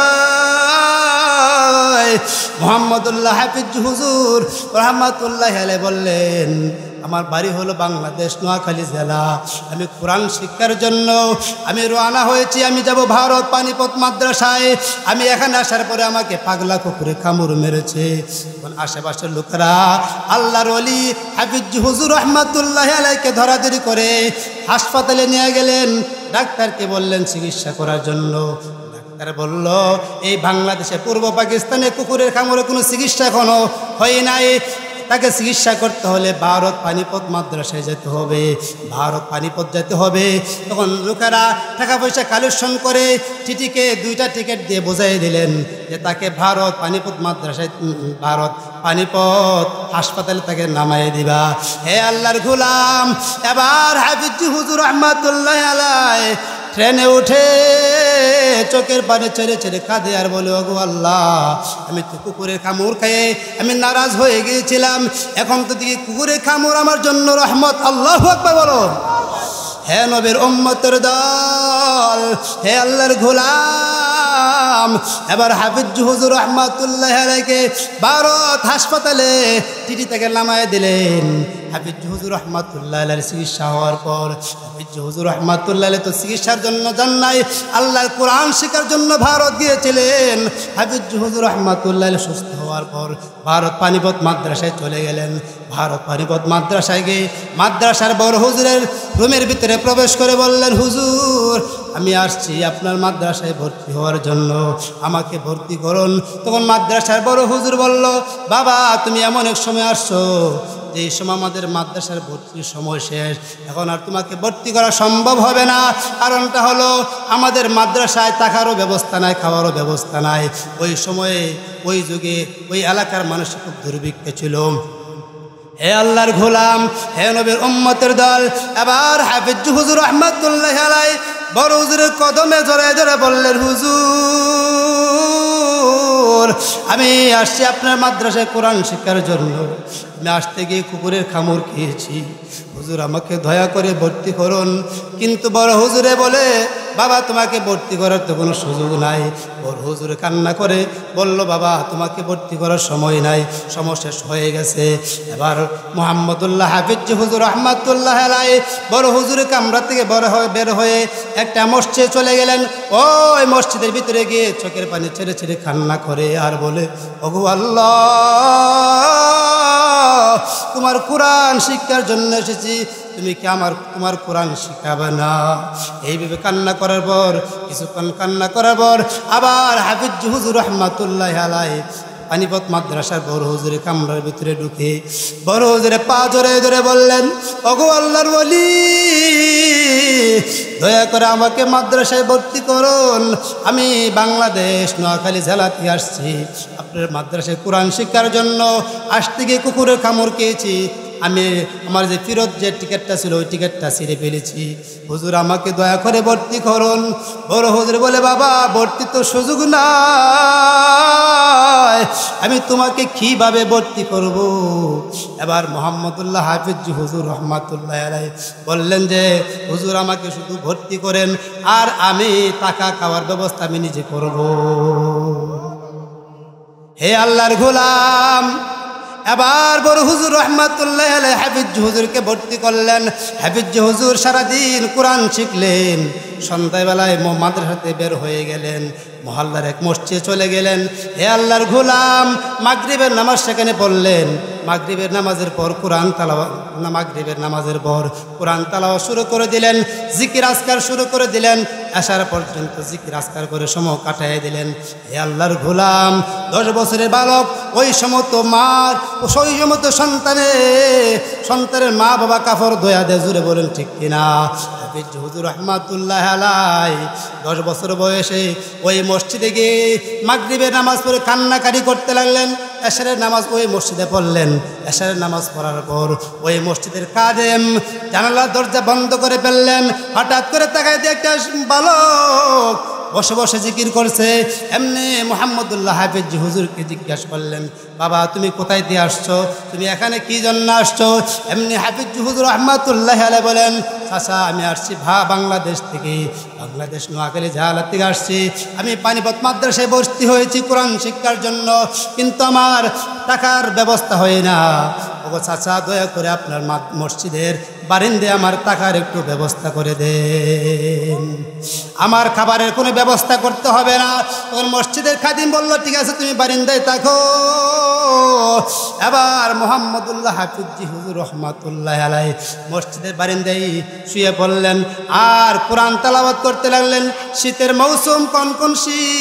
কোথায়? মুহাম্মদুল্লাহ হাফিজ হুজুর রহমাতুল্লাহ আলাইহি বললেন, আমার বাড়ি হলো বাংলাদেশ নোয়াখালী জেলা। আমি কোরআন শিক্ষার জন্য আমি রওনা হয়েছি। আমি যাব ভারত পানিপথ মাদ্রাসায়। আমি এখানে আসার পরে আমাকে পাগলা কুকুরে কামড় মেরেছে। তখন আশেপাশের লোকেরা আল্লাহর ওলি হাফিজ হুজুর রহমাতুল্লাহ আলাইহিকে ধরাধরি করে হাসপাতালে নিয়ে গেলেন। ডাক্তারকে বললেন চিকিৎসা করার জন্য। ডাক্তার বলল, এই বাংলাদেশে পূর্ব পাকিস্তানে কুকুরের কামড়ে কোনো চিকিৎসা এখনো হয় নাই, তাকে চিকিৎসা করতে হলে ভারত পানিপথ মাদ্রাসায় যেতে হবে, ভারত পানিপথ যেতে হবে। তখন লোকেরা টাকা পয়সা কালেকশন করে টিটিকে 2টা টিকিট দিয়ে বোঝাই দিলেন যে তাকে ভারত পানিপথ মাদ্রাসায়, ভারত পানিপথ হাসপাতালে তাকে নামাই দিবা। হে আল্লাহর গোলাম, এবার হাফিজ হুজুর রহমাতুল্লাহ আলাইহি ট্রেনে উঠে চোখের পানি ছেড়ে ছেড়ে কাঁদে আর বলে, ওগো আল্লাহ, আমি তো কুকুরের কামড় খেয়ে আমি নারাজ হয়ে গিয়েছিলাম, এখন তো দেখি কুকুরের কামড় আমার জন্য রহমত। আল্লাহু আকবার বলো। হে নবীর উম্মতের দল, হে আল্লাহর গোলাম, এবার হাফিজ হুজুর রহমাতুল্লাহ আলাইহিকে ভারত হাসপাতালে টিটি থেকে নামায় দিলেন। হাফিজ হুজুর রহমাতুল্লাহ আলাইহির চিকিৎসা হওয়ার পর হাফিজ হুজুর রহমাতুল্লাহ আলাইহি তো চিকিৎসার জন্য যান নাই, আল্লাহর কোরআন শেখার জন্য ভারত গিয়েছিলেন। হাফিজ হুজুর রহমাতুল্লাহ আলাইহি সুস্থ হওয়ার পর ভারত পানিপথ মাদ্রাসায় চলে গেলেন। ভারত পানিপথ মাদ্রাসায় গিয়ে মাদ্রাসার বড় হুজুরের রুমের ভিতরে প্রবেশ করে বললেন, হুজুর আমি আসছি আপনার মাদ্রাসায় ভর্তি হওয়ার জন্য, আমাকে ভর্তি করুন। তখন মাদ্রাসার বড় হুজুর বলল, বাবা তুমি এমন এক সময় আসছো যে এই সময় আমাদের মাদ্রাসার ভর্তির সময় শেষ, এখন আর তোমাকে ভর্তি করা সম্ভব হবে না। কারণটা হলো আমাদের মাদ্রাসায় থাকারও ব্যবস্থা নাই, খাওয়ারও ব্যবস্থা নাই। ওই সময়ে ওই যুগে ওই এলাকার মানুষ খুব দুর্ভিক্ষে ছিল। হে আল্লাহর গোলাম, হে নবীর উম্মতের দল, এবার হাফিজ হুজুর রহমাতুল্লাহ আলাইহি বড় হুজুরের কদমে ধরে ধরে বললেন, হুজুর আমি আসছি আপনার মাদ্রাসায় কোরআন শিক্ষার জন্য, আমি আসতে গিয়ে কুকুরের কামড় খেয়েছি, হুজুর আমাকে দয়া করে ভর্তি করুন। কিন্তু বড় হুজুরে বলে, বাবা তোমাকে ভর্তি করার তো কোনো সুযোগ নাই। বড় হুজুরে কান্না করে বলল, বাবা তোমাকে ভর্তি করার সময় নাই, সময় শেষ হয়ে গেছে। এবার মুহাম্মদুল্লাহ হাফিজ হুজুর রহমাতুল্লাহ আলাইহি বড় হুজুরের কামরা থেকে বের হয়ে একটা মসজিদে চলে গেলেন। ওই মসজিদের ভিতরে গিয়ে চোখের পানি ছেড়ে ছেড়ে কান্না করে আর বলে, ওগো আল্লাহ, তোমার কোরআন শিক্ষার জন্য এসেছি, তুমি কি তোমার কোরআন শিখাবে না? এইভাবে কান্না করার পর কিছুক্ষণ কান্না করার পর আবার হাফিজ হুজুর রহমাতুল্লাহ আলাইহি পানিপথ মাদ্রাসার বড় হুজুরের কামরার ভিতরে ঢুকে বড় হুজুরে পা জড়ে ধরে বললেন, ওগো আল্লাহর ওলি, দয়া করে আমাকে মাদ্রাসায় ভর্তি করুন। আমি বাংলাদেশ নোয়াখালী জেলা থেকে আসছি আপনার মাদ্রাসায় কোরআন শিক্ষার জন্য। আসতে গিয়ে কুকুরের কামড় খেয়েছি, আমি আমার যে ফেরত যে টিকিটটা ছিল ওই টিকিটটা ছিঁড়ে ফেলেছি, হুজুর আমাকে দয়া করে ভর্তি করুন। বড় হুজুর বলে, বাবা ভর্তি তো সুযোগ নাই, আমি তোমাকে কিভাবে ভর্তি করব? এবার মুহাম্মদুল্লাহ হাফিজ হুজুর রহমাতুল্লাহ আলাইহি বললেন যে, হুজুর আমাকে শুধু ভর্তি করেন, আর আমি টাকা খাওয়ার ব্যবস্থা আমি নিজে করব। হে আল্লাহর গোলাম, এবার বড় হুজুর রহমাতুল্লাহ আলাইহি হাফিজ হুজুরকে ভর্তি করলেন। হাফিজ হুজুর সারাদিন কোরআন শিখলেন, সন্ধ্যাবেলায় মাদ্রাসাতে বের হয়ে গেলেন, মহল্লার এক মসজিদে চলে গেলেন। হে আল্লাহর গোলাম, মাগরিবের নামাজ সেখানে পড়লেন। মাগরিবের নামাজের পর মাগরিবের নামাজের পর কোরআন তালাওয়াত শুরু করে দিলেন, জিকির আজকার শুরু করে দিলেন। আসার পর্যন্ত জিকির আজকার করে সময় কাটাইয়া দিলেন। হে আল্লাহর গোলাম, 10 বছরের বালক, ওই সমস্ত মার ওই সমস্ত সন্তানের মা বাবা কাপড় ধোয়া দেয়, জুড়ে বলেন ঠিক কিনা? হাফিজ হুজুর রহমাতুল্লাহ আলাইহি 10 বছর বয়সে ওই মসজিদে গিয়ে মাগরিবের নামাজ পড়ে কান্নাকারি করতে লাগলেন। এশারের নামাজ ওই মসজিদে পড়লেন। এশারের নামাজ পড়ার পর ওই মসজিদের কাদেম জানালার দরজা বন্ধ করে ফেললেন। হঠাৎ করে তাকায় দিয়ে একটা বালক বসে বসে জিকির করছে। এমনি মুহাম্মদুল্লাহ হাফিজ হুজুরকে জিজ্ঞাসা করলেন, বাবা তুমি কোথায় দিয়ে আসছো, তুমি এখানে কি জন্য আসছো? এমনি হাফিজ হুজুর রহমাতুল্লাহ আলাইহি বলেন, চাচা আমি আসছি বাংলাদেশ থেকে, বাংলাদেশ নোয়াখালী ঝালা থেকে আসছি। আমি পানিপথ মাদ্রাসায় ভর্তি হয়েছি কোরআন শিক্ষার জন্য, কিন্তু আমার টাকার ব্যবস্থা হয় না। ওগো চাচা, দয়া করে আপনার মসজিদের বারিন্দায় আমার টাকার একটু ব্যবস্থা করে দেন, আমার খাবারের কোনো ব্যবস্থা করতে হবে না। তখন মসজিদের খাদিম বলল, ঠিক আছে তুমি বারিন্দায় থাকো। এবার মুহাম্মদুল্লাহ হাফিজ হুজুর রহমাতুল্লাহ আলাইহি মসজিদের বারিন্দায় শুয়ে পড়লেন আর কোরআন তেলাওয়াত করতে লাগলেন। শীতের মৌসুম, কনকন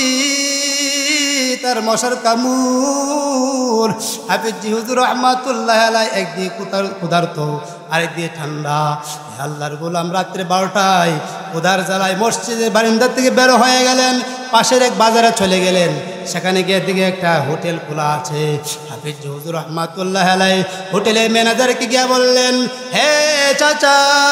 শীত আর মশার কামড়। হাফিজ হুজুর রহমাতুল্লাহ আলাইহি একদিকে ক্ষুধার্ত, আরেকদিকে ঠান্ডা। আল্লাহর গোলাম রাত্রে 12টায় ক্ষুধার জ্বালায় মসজিদের বারিন্দা থেকে বের হয়ে গেলেন, পাশের এক বাজারে চলে গেলেন। সেখানে গিয়ে দিকে একটা হোটেল খোলা আছে। হাফিজ হুজুর রহমাতুল্লাহ আলাইহি হোটেলের ম্যানেজারকে গিয়ে বললেন, হে চাচা,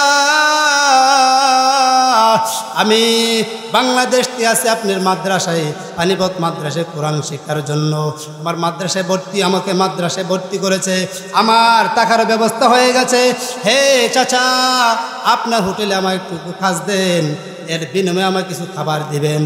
আমি বাংলাদেশ থেকে আছি আপনার মাদ্রাসায়, পানিপথ মাদ্রাসায় কোরআন শিক্ষার জন্য। আমার মাদ্রাসায় আমাকে মাদ্রাসায় ভর্তি করেছে, আমার টাকার ব্যবস্থা হয়ে গেছে। হে চাচা, আপনার হোটেলে আমার একটু কাজ দেন, এর বিনিময়ে আমার কিছু খাবার দিবেন।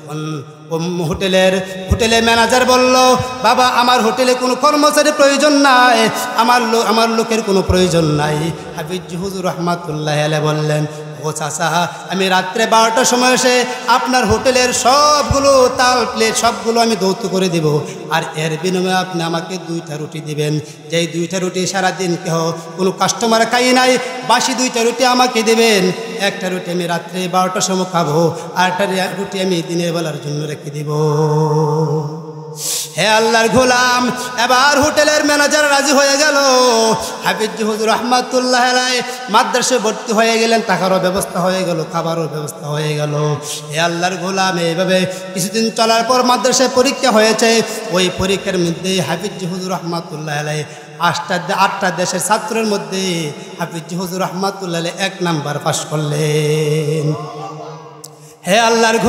হোটেলের ম্যানেজার বলল, বাবা আমার হোটেলে কোনো কর্মচারীর প্রয়োজন নাই, আমার লোকের কোনো প্রয়োজন নাই। হাফিজ হুজুর রহমাতুল্লাহ আলাইহি বললেন, ও চাচা, আমি রাত্রে 12টার সময় এসে আপনার হোটেলের সবগুলো তাল প্লেট সবগুলো আমি দৌত করে দেব, আর এর বিনিময়ে আপনি আমাকে 2টা রুটি দিবেন। যেই 2টা রুটি সারাদিন কোনো কাস্টমার খাই নাই, বাসি 2টা রুটি আমাকে দেবেন। একটা রুটি আমি রাত্রে 12টার সময় খাবো, আর একটা রুটি আমি দিনের বেলার জন্য রেখে দিব। হে আল্লাহর গোলাম, এবার হোটেলের ম্যানেজার রাজি হয়ে গেল। হাফিজ হুজুর রহমাতুল্লাহ আলাইহি মাদ্রাসায় ভর্তি হয়ে গেলেন, টাকারও ব্যবস্থা হয়ে গেল, খাবারও ব্যবস্থা হয়ে গেল। হে আল্লাহর গোলাম, এইভাবে কিছুদিন চলার পর মাদ্রাসায় পরীক্ষা হয়েছে। ওই পরীক্ষার মধ্যে হাফিজ হুজুর রহমাতুল্লাহ আলাইহি 8টা দেশের ছাত্রের মধ্যে হাফিজ হুজুর রহমাতুল্লাহ আলাইহি 1 নাম্বার পাশ করলেন। হে আল্লাহর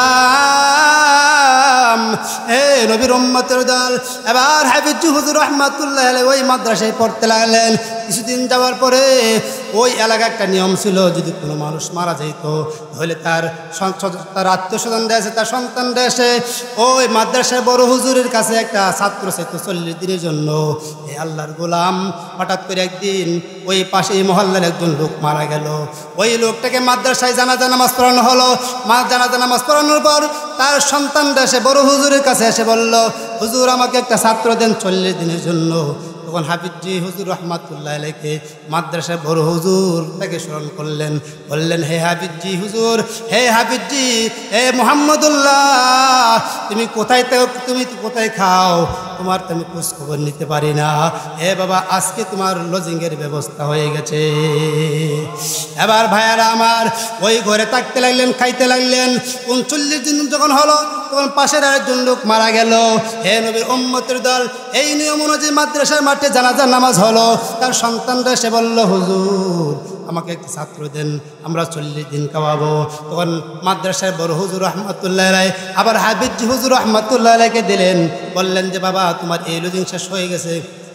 গোলাম, হে নবীর উম্মতের দল, এবার হাফিজ হুজুর রহমাতুল্লাহ আলাইহি ওই মাদ্রাসায় পড়তে লাগলেন। কিছুদিন যাওয়ার পরে ওই এলাকায় একটা নিয়ম ছিল, যদি কোনো মানুষ মারা যেত তাহলে তার আত্মীয় স্বজন দেশে, তার সন্তান দেশে ওই মাদ্রাসায় বড় হুজুরের কাছে একটা ছাত্র চাইতো 40 দিনের জন্য। হে আল্লাহর গোলাম, হঠাৎ করে একদিন ওই পাশে এই মহল্লার একজন লোক মারা গেল। ওই লোকটাকে মাদ্রাসায় জানাজা নামাজ পড়ানো হলো। জানাজা নামাজ পড়ানোর পর তার সন্তান দেশে বড় হুজুরের কাছে এসে বলল, হুজুর আমাকে একটা ছাত্র দেন 40 দিনের জন্য। তখন হাফিজ হুজুর রহমাতুল্লাহ আলাইহি মাদ্রাসায় বড় হুজুর তাকে স্মরণ করলেন, বললেন, হে হাফিজ হুজুর, হে হাফিজ, হে মুহাম্মদুল্লাহ, তুমি কোথায় খাও, তোমার তো আমি খোঁজ খবর নিতে পারি না। হে বাবা, আজকে তোমার লজিংয়ের ব্যবস্থা হয়ে গেছে। এবার ভাইয়ারা আমার ওই ঘরে থাকতে লাগলেন, খাইতে লাগলেন। 39 দিন যখন হলো তখন পাশের আরেকজন লোক মারা গেল। হে নবীর উম্মতের দল, এই নিয়ম অনুযায়ী মাদ্রাসার মাঠে জানাজার নামাজ হলো। তার সন্তানরা এসে বলল, হুজুর আমাকে একটা ছাত্র দেন, আমরা 40 দিন খাওয়াবো। তখন মাদ্রাসার বড় হুজুর রহমাতুল্লাহ আলাইহি আবার হাফিজ হুজুর রহমাতুল্লাহ আলাইহিকে দিলেন, বললেন যে বাবা তোমার এই লজিং শেষ হয়ে গেছে,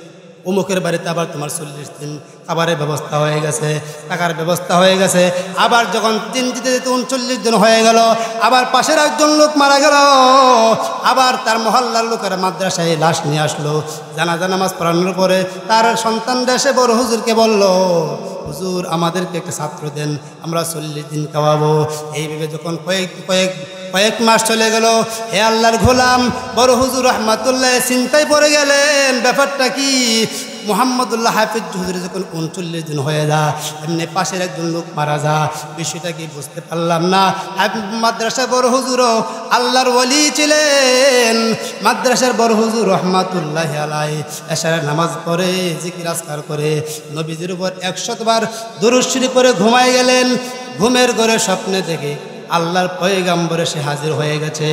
অমুকের বাড়িতে আবার তোমার 40 দিন খাবারের ব্যবস্থা হয়ে গেছে, টাকার ব্যবস্থা হয়ে গেছে। আবার যখন দিন যেতে যেতে 39 দিন হয়ে গেল, আবার পাশের একজন লোক মারা গেল। আবার তার মহল্লার লোকেরা মাদ্রাসায় লাশ নিয়ে আসলো। জানাজা নামাজ পড়ানোর পরে তার সন্তানরা এসে বড় হুজুরকে বলল, হুজুর আমাদেরকে একটা ছাত্র দেন, আমরা 40 দিন খাওয়াবো। এইভাবে যখন কয়েক মাস চলে গেল, হে আল্লাহর গোলাম বড় হুজুর রহমাতুল্লাহ চিন্তায় পড়ে গেলেন, ব্যাপারটা কি? মুহাম্মদুল্লাহ হাফিজ হুজুর যখন 39 দিন হয়ে যায়, এমনি পাশের একজন লোক মারা যায়, বিষয়টা কি বুঝতে পারলাম না। মাদ্রাসার বড় হুজুরও আল্লাহর ওলি ছিলেন। মাদ্রাসার বড় হুজুর রহমাতুল্লাহ আলাইহি এশারের নামাজ পড়ে, জিকির আজকার করে, নবীজির উপর 100 বার দুরূদ শরীফ পড়ে ঘুমায় গেলেন। ঘুমের ঘরে স্বপ্নে দেখে আল্লাহর পয়গাম্বর এসে হাজির হয়ে গেছে।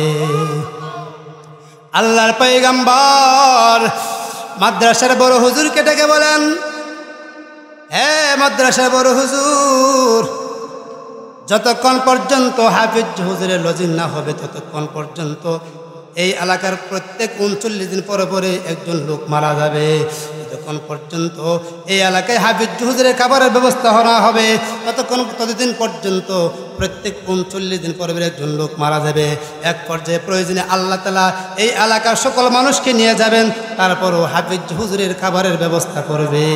আল্লাহর পয়গাম্বর মাদ্রাসার বড় হুজুরকে ডেকে বলেন, হে মাদ্রাসার বড় হুজুর, যতক্ষণ পর্যন্ত হাফিজ হুজুরের লজিং না হবে ততক্ষণ পর্যন্ত এই এলাকার প্রত্যেক 39 দিন পরে পরে একজন লোক মারা যাবে। যতক্ষণ পর্যন্ত এই এলাকায় হাফিজ হুজুরের খাবারের ব্যবস্থা না হবে ততদিন পর্যন্ত প্রত্যেক 39 দিন পরে পরে একজন লোক মারা যাবে। এক পর্যায়ে প্রয়োজনে আল্লাহ তাআলা এই এলাকার সকল মানুষকে নিয়ে যাবেন, তারপরও হাফিজ হুজুরের খাবারের ব্যবস্থা করবে।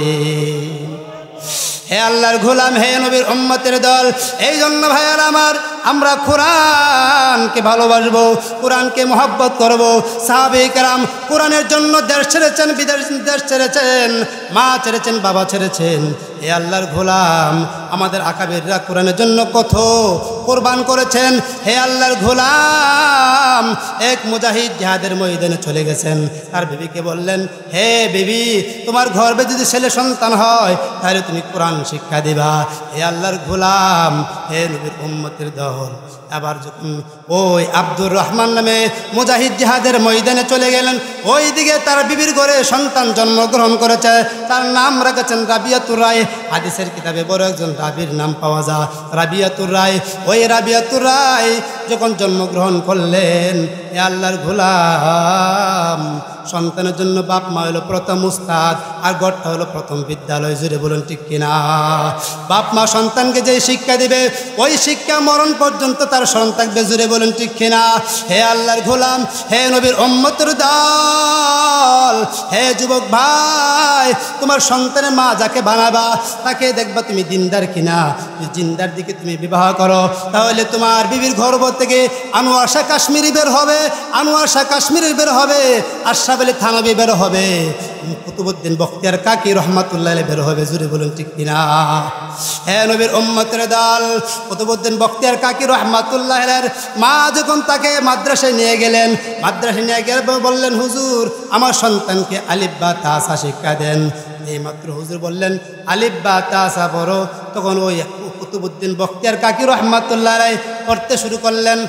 হে আল্লাহর গোলাম, হে নবীর উম্মতের দল, এই জন্য ভাইয়ার আমার, আমরা কোরআনকে ভালোবাসবো, কোরআনকে মহব্বত করব। সাহাবায়ে কেরাম কোরআনের জন্য দেশ ছেড়েছেন, বিদেশ দেশ ছেড়েছেন, মা ছেড়েছেন, বাবা ছেড়েছেন। হে আল্লাহর গোলাম, আমাদের আকাবিররা কোরআনের জন্য কত কোরবান করেছেন। হে আল্লাহর গোলাম, এক মুজাহিদ জিহাদের ময়দানে চলে গেছেন। তার বিবিকে বললেন, হে বিবি, তোমার গর্ভে যদি ছেলে সন্তান হয় তাহলে তুমি কোরআন শিক্ষা দিবা। হে আল্লাহর গোলাম, হে নবীর উম্মতের দল, আবার যখন ওই আব্দুর রহমান নামে মুজাহিদ জিহাদের ময়দানে চলে গেলেন, ওই দিকে তার বিবির ঘরে সন্তান জন্মগ্রহণ করেছে, তার নাম রেখেছেন রাবিয়াতুর রায়। হাদিসের কিতাবে বড় একজন রাবির নাম পাওয়া যায়, রাবিয়াতুর রায়। ওই রাবিয়াতুর রায় যখন জন্মগ্রহণ করলেন, এ আল্লাহর গোলাম, সন্তানের জন্য বাপ মা হলো প্রথম উস্তাদ, আর ঘরটা হলো প্রথম বিদ্যালয়। জুড়ে বলুন ঠিক কিনা? বাপ মা সন্তানকে যে শিক্ষা দিবে ওই শিক্ষা মরণ পর্যন্ত তার স্মরণ থাকবে। জুড়ে বলুন ঠিক কিনা? হে আল্লাহর গোলাম, হে নবীর উম্মতের দল, হে যুবক ভাই, তোমার সন্তানের মা যাকে বানাবা তাকে দেখবা তুমি দিনদার কিনা। দিনদার দিকে তুমি বিবাহ করো, তাহলে তোমার বিবির গর্ভ থেকে আনোয়ার শাহ কাশ্মীরি বের হবে, আনোয়ার শাহ কাশ্মীরি বের হবে, আশরাফ আলী থানভী বের হবে, কুতুবউদ্দিন বখতিয়ার কাকি রহমাতুল্লাহ আলাইহি বের হবে। জুড়ে বলুন ঠিক কিনা? হে নবীর উম্মতের দল, কুতুবউদ্দিন বখতিয়ার কাকি রহমাতুল্লাহ আলাইহির মা যখন তাকে মাদ্রাসায় নিয়ে গেলেন, মাদ্রাসায় নিয়ে গেলে বললেন, হুজুর আমার সন্তানকে আলিফ বা তাসা শিক্ষা দেন। এই মাত্র হুজুর বললেন আলিফ বা তাসা পড়ো, তখন ওই কুতুবউদ্দিন বখতিয়ার কাকি রহমাতুল্লাহ আলাইহি পড়তে শুরু করলেন,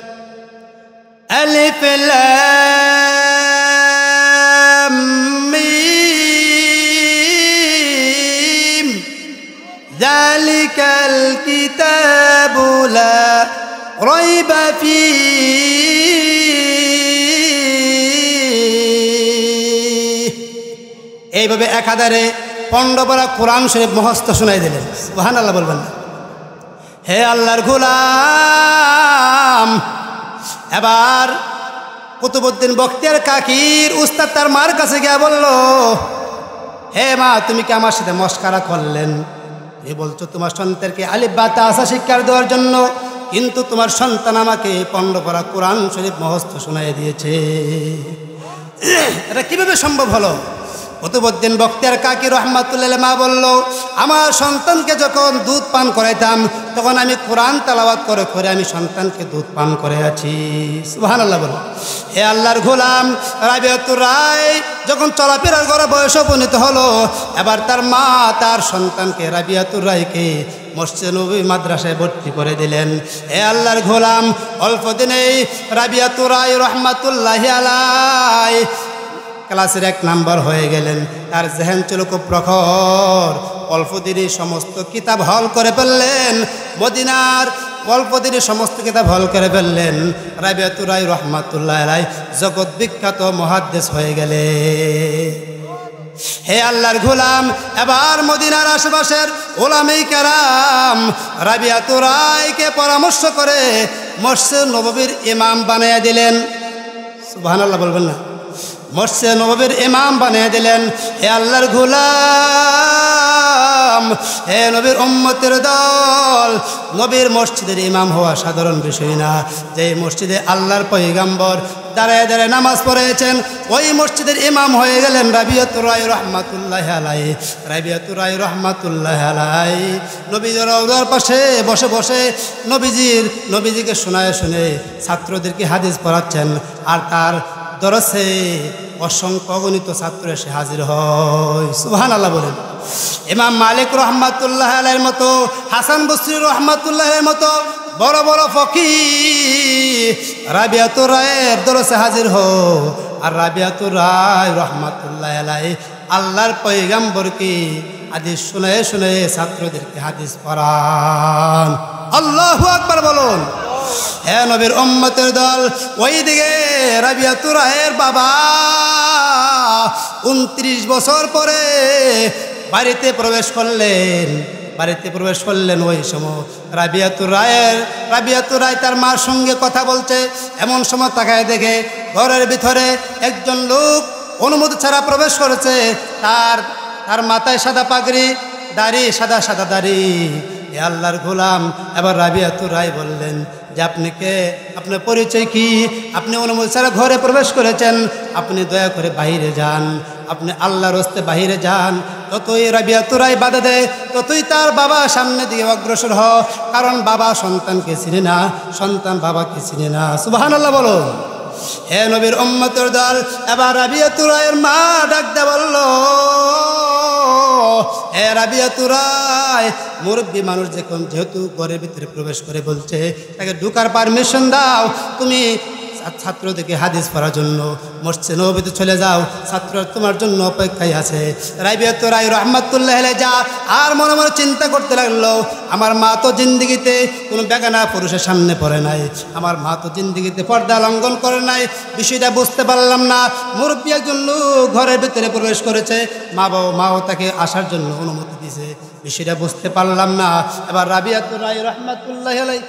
আলিফ লাম মিম যালিকাল কিতাবু লা রাইবা ফীহি। এইভাবে একাধারে 15 পারা কোরআন শরীফ মুখস্থ শোনাই দিলেন। সুবহানাল্লাহ বলবেন না? হে আল্লাহর গোলাম, এবার কুতুবউদ্দিন বখতিয়ার কাকির উস্তাদ তার মার কাছে গিয়ে বলল, হে মা, তুমি কি আমার সাথে মস্কারা করলেন? এ বলছো তোমার সন্তানকে আলিফ বা তাসা শিক্ষা দেওয়ার জন্য, কিন্তু তোমার সন্তান আমাকে 15 পারা কোরআন শরীফ মুখস্থ শোনাই দিয়েছে। এটা কিভাবে সম্ভব হলো? কুতুবউদ্দিন বখতিয়ার কাকি রহমাতুল্লাহ মা বলল, আমার সন্তানকে যখন দুধ পান করাইতাম তখন আমি কোরআন তেলাওয়াত করে করে আমি সন্তানকে দুধ পান করে আছি। সুবহানাল্লাহ বলো। হে আল্লাহর গোলাম, রাবিয়াতুর রায় যখন চলাফেরার করে বয়স উপনীত হলো, এবার তার মা তার সন্তানকে রাবিয়াতুর রায়কে মসজিদে নববী মাদ্রাসায় ভর্তি করে দিলেন। হে আল্লাহর গোলাম, অল্প দিনেই রাবিয়াতুর রায় রহমাতুল্লাহি আলাইহি ক্লাসের 1 নাম্বার হয়ে গেলেন। তার জেহেন ছিল খুব প্রখর। অল্প দিনে সমস্ত কিতাব হল করে ফেললেন। মদিনার অল্প দিনে সমস্ত কিতাব হল করে ফেললেন। রাবিয়াতুর রায় রহমাতুল্লাহ আলাইহি জগৎ বিখ্যাত মুহাদ্দিস হয়ে গেলেন। হে আল্লাহর গোলাম, এবার মদিনার আশেপাশের ওলামায়ে কেরাম রাবিয়াতু রায়কে পরামর্শ করে মসজিদ নববীর ইমাম বানিয়ে দিলেন। সুবহানাল্লাহ বলবেন না? মসজিদ নববীর ইমাম বানিয়ে দিলেন। হে আল্লাহর গোলাম, হে নবীর উম্মতের দল, নবীর মসজিদের ইমাম হওয়া সাধারণ বিষয় না। যে মসজিদে আল্লাহর পয়গম্বর দাঁড়ায় দাঁড়ায় নামাজ পড়েছেন, ওই মসজিদের ইমাম হয়ে গেলেন রাবিয়াতু রায় রহমাতুল্লাহি আলাইহি। রাবিয়াতু রায় রহমাতুল্লাহি আলাইহি নবীজির রওজার পাশে বসে বসে নবীজিকে শোনায় শুনে ছাত্রদেরকে হাদিস পড়াচ্ছেন। আর তার দরসে অসংখ্য অগণিত ছাত্র এসে হাজির হয়। সুবহানাল্লাহ বলেন। ইমাম মালিক রহমাতুল্লাহ আলাইহির মতো, হাসান বসরি রহমাতুল্লাহের মতো বড় বড় ফকিহ রাবিয়াতু রায়ের দরসে হাজির হও। আর রাবিয়াতু রায় রহমাতুল্লাহ আলাইহি আল্লাহর পয়গম্বরকে হাদিস শুনে শুনে ছাত্রদেরকে হাদিস পড়ান। আল্লাহু আকবার বলুন। হে নবীর উম্মতের দল, ওইদিকে রাবিয়াতু রায়ের বাবা 29 বছর পরে বাড়িতে প্রবেশ করলেন। ওই সময় রাবিয়াতু রায় তার মার সঙ্গে কথা বলছে। এমন সময় তাকায় দেখে ঘরের ভিতরে একজন লোক অনুমতি ছাড়া প্রবেশ করেছে। তার মাথায় সাদা পাগড়ি, দাড়ি সাদা দাড়ি। এ আল্লাহর গোলাম, এবার রাবিয়াতু রায় বললেন যে আপনি কে, আপনার পরিচয় কি? আপনি অনুমতি ছাড়া ঘরে প্রবেশ করেছেন, আপনি দয়া করে বাইরে যান, আপনি আল্লাহর হস্তে বাইরে যান। ততই রাবিয়াতু রায় বাধা দেয়, ততই তার বাবা সামনে দিয়ে অগ্রসর হয়। কারণ বাবা সন্তানকে চিনে না, সন্তান বাবাকে চিনে না। সুবহানাল্লাহ বলো। হে নবীর উম্মতের দল, এবার রাবিয়াতু রায়ের মা ডাক দিয়ে বলল, হে রাবিয়াতু রায়, মুরব্বী মানুষ যেহেতু ঘরের ভিতরে প্রবেশ করে বলছে, তাকে ঢুকার পারমিশন দাও। তুমি ছাত্রদেরকে হাদিস পড়ার জন্য মসজিদে নববীতে চলে যাও, ছাত্ররা তোমার জন্য অপেক্ষায় আছে। রাবিয়াতু রায় রহমাতুল্লাহ আলাইহি যা আর মনে মনে চিন্তা করতে লাগলো, আমার মা তো জিন্দিগিতে কোনো বেগানা পুরুষের সামনে পড়ে নাই, আমার মা তো জিন্দিগিতে পর্দা লঙ্ঘন করে নাই। বিষয়টা বুঝতে পারলাম না। মুরব্বী একজন লোক ঘরের ভিতরে প্রবেশ করেছে, মাও তাকে আসার জন্য অনুমতি দিয়েছে, বিষয়টা বুঝতে পারলাম না। এবার রাবিয়াতু রায় রহমাতুল্লাহ আলাইহি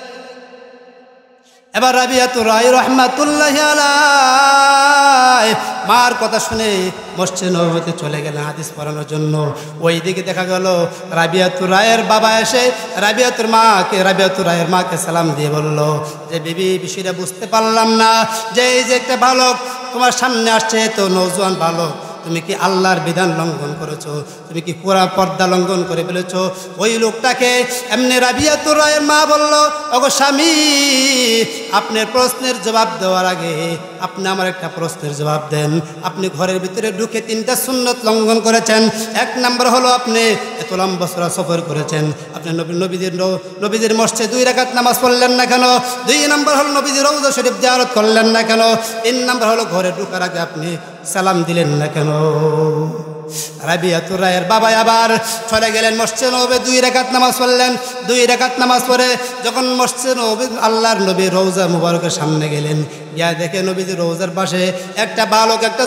মার কথা শুনে মসজিদে নববীতে চলে গেলেন হাদিস পড়ানোর জন্য। ওই দিকে দেখা গেল রাবিয়াতু রায়ের বাবা এসে রাবিয়াতু রায়ের মাকে সালাম দিয়ে বলল যে বিবি, বিষয়টা বুঝতে পারলাম না, যে এই যে একটা বালক তোমার সামনে আসছে, তো নওজোয়ান বালক, তুমি কি আল্লাহর বিধান লঙ্ঘন করেছো? তুমি কি কোরআন পর্দা লঙ্ঘন করে ফেলেছো? ওই লোকটাকে এমনি রাবিয়াতু রায়ের মা বলল, ওগো স্বামী, আপনার প্রশ্নের জবাব দেওয়ার আগে আপনি আমার একটা প্রশ্নের জবাব দেন। আপনি ঘরের ভিতরে ঢুকে 3টা সুন্নত লঙ্ঘন করেছেন। 1 নম্বর হলো আপনি এত লম্বা সফর করেছেন, আপনি নবীজির মসজিদে 2 রাকাত নামাজ পড়লেন না কেন? 2 নম্বর হলো নবীজির রওজা শরীফ জিয়ারত করলেন না কেন? 3 নম্বর হলো ঘরে ঢোকার আগে আপনি সালাম দিলেন না কেন? রাবিয়াতু রায়ের বাবা আবার চলে গেলেন মসজিদে নববীতে 2 রাকাত নামাজ পড়লেন। 2 রাকাত নামাজ পড়ে যখন মসজিদে নববী আল্লাহর নবীর রওজা মুবারকের সামনে গেলেন, গিয়া দেখে নবীজির রওজার পাশে একটা বালক, একটা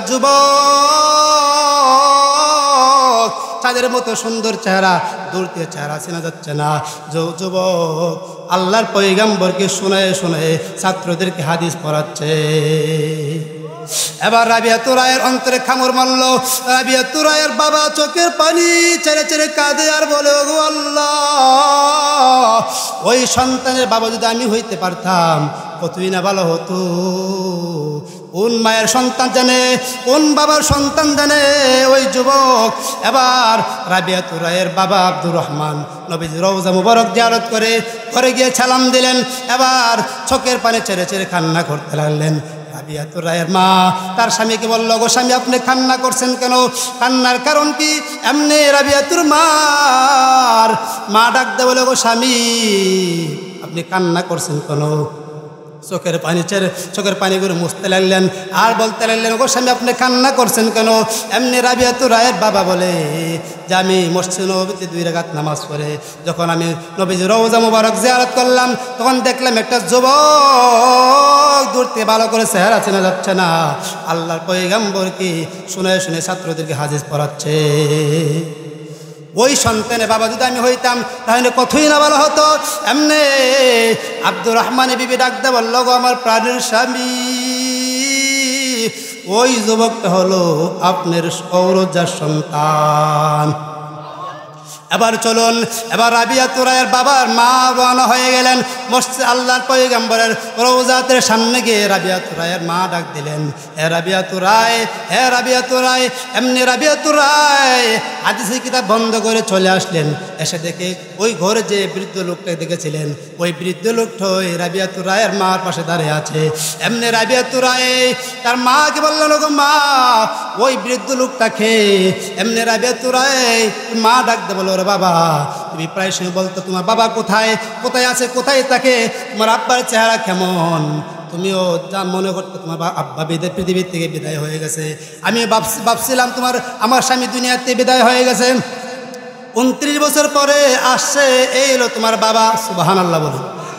যুবক, তাদের মতো সুন্দর চেহারা, দূর থেকে চেহারা চেনা যাচ্ছে না। যুবক আল্লাহর পয়গম্বরকে শোনায় শোনায় ছাত্রদেরকে হাদিস পড়াচ্ছে। এবার রাবিয়াতু রায়ের অন্তরে খামর মারল। রাবিয়াতু রায়ের বাবা চোখের পানি ছেড়ে ছেড়ে কাঁদে আর বলে, ওগো আল্লাহ, ওই সন্তানের বাবা যদি আমি হইতে পারতাম কতই না ভালো হতো। কোন মায়ের সন্তান জানে, কোন বাবার সন্তান জানে ওই যুবক। এবার রাবিয়াতু রায়ের বাবা আব্দুর রহমান নবীজির রওজা মুবারক জিয়ারত করে ঘরে গিয়ে সালাম দিলেন। এবার চোখের পানি ছেড়ে ছেড়ে কান্না করতে লাগলেন। রাবিয়াতু রায়ের মা তার স্বামীকে বলল, গো স্বামী, আপনি কান্না করছেন কেন? কান্নার কারণ কি? এমনি রাবিয়াতুর মা ডাক দে বলে, গো স্বামী, আপনি কান্না করছেন কেন? চোখের পানি করে মুছতে লাগলেন আর বলতে লাগলেন, গো স্বামী, আপনি কান্না করছেন কেন? এমনি রাবিয়াতু রায়ের বাবা বলে যে আমি মসজিদে নববীতে 2 রাকাত নামাজ পড়ে যখন আমি নবীজির রওজা মুবারক জিয়ারত করলাম, তখন দেখলাম একটা যুবক দূর থেকে ভালো করে চেহারা চেনা যাচ্ছে না, আল্লাহর পয়গম্বরকে শুনে শুনে ছাত্রদেরকে হাদিস পড়াচ্ছে। ওই সন্তানের বাবা যদি আমি হইতাম তাহলে কতই না ভালো হতো। এমনি আব্দুর রহমানের বিবি ডাকতে বলল, গো আমার প্রাণের স্বামী, ওই যুবকটা হলো আপনার ঔরজার সন্তান। এবার চলুন, এবার রাবিয়া তুরাইয়ের বাবার মা রওনা হয়ে গেলেন মসজিদ আল্লাহর পয়গম্বরের রওজাতের সামনে গিয়ে রাবিয়া তুরাইয়ের মা ডাক দিলেন, হে রাবিয়া তুরাই, হে রাবিয়া তুরাই। এমনি রাবিয়া তুরাই হাদিসের কিতাব বন্ধ করে চলে আসলেন। এসে দেখে ওই ঘরে যে বৃদ্ধ লোকটা দেখেছিলেন, ওই বৃদ্ধ লোকটা ওই রাবিয়া তুরাইয়ের মার পাশে দাঁড়িয়ে আছে। এমনি রাবিয়া তুরাই তার মাকে বললেন, গো মা, ওই বৃদ্ধ লোকটাকে। এমনি রাবিয়া তুরাই মা ডাকতে বলল, রে বাবা, তুমি প্রায় সময় বলতো তোমার বাবা কোথায়, কোথায় আছে, কোথায় থাকে, তোমার আব্বার চেহারা কেমন। তুমিও যা মনে করতো তোমার আব্বা পৃথিবীর থেকে বিদায় হয়ে গেছে। আমি ভাবছিলাম আমার স্বামী দুনিয়াতে বিদায় হয়ে গেছে। 29 বছর পরে আসছে, এই হলো তোমার বাবা। সুবহানাল্লাহ বলে।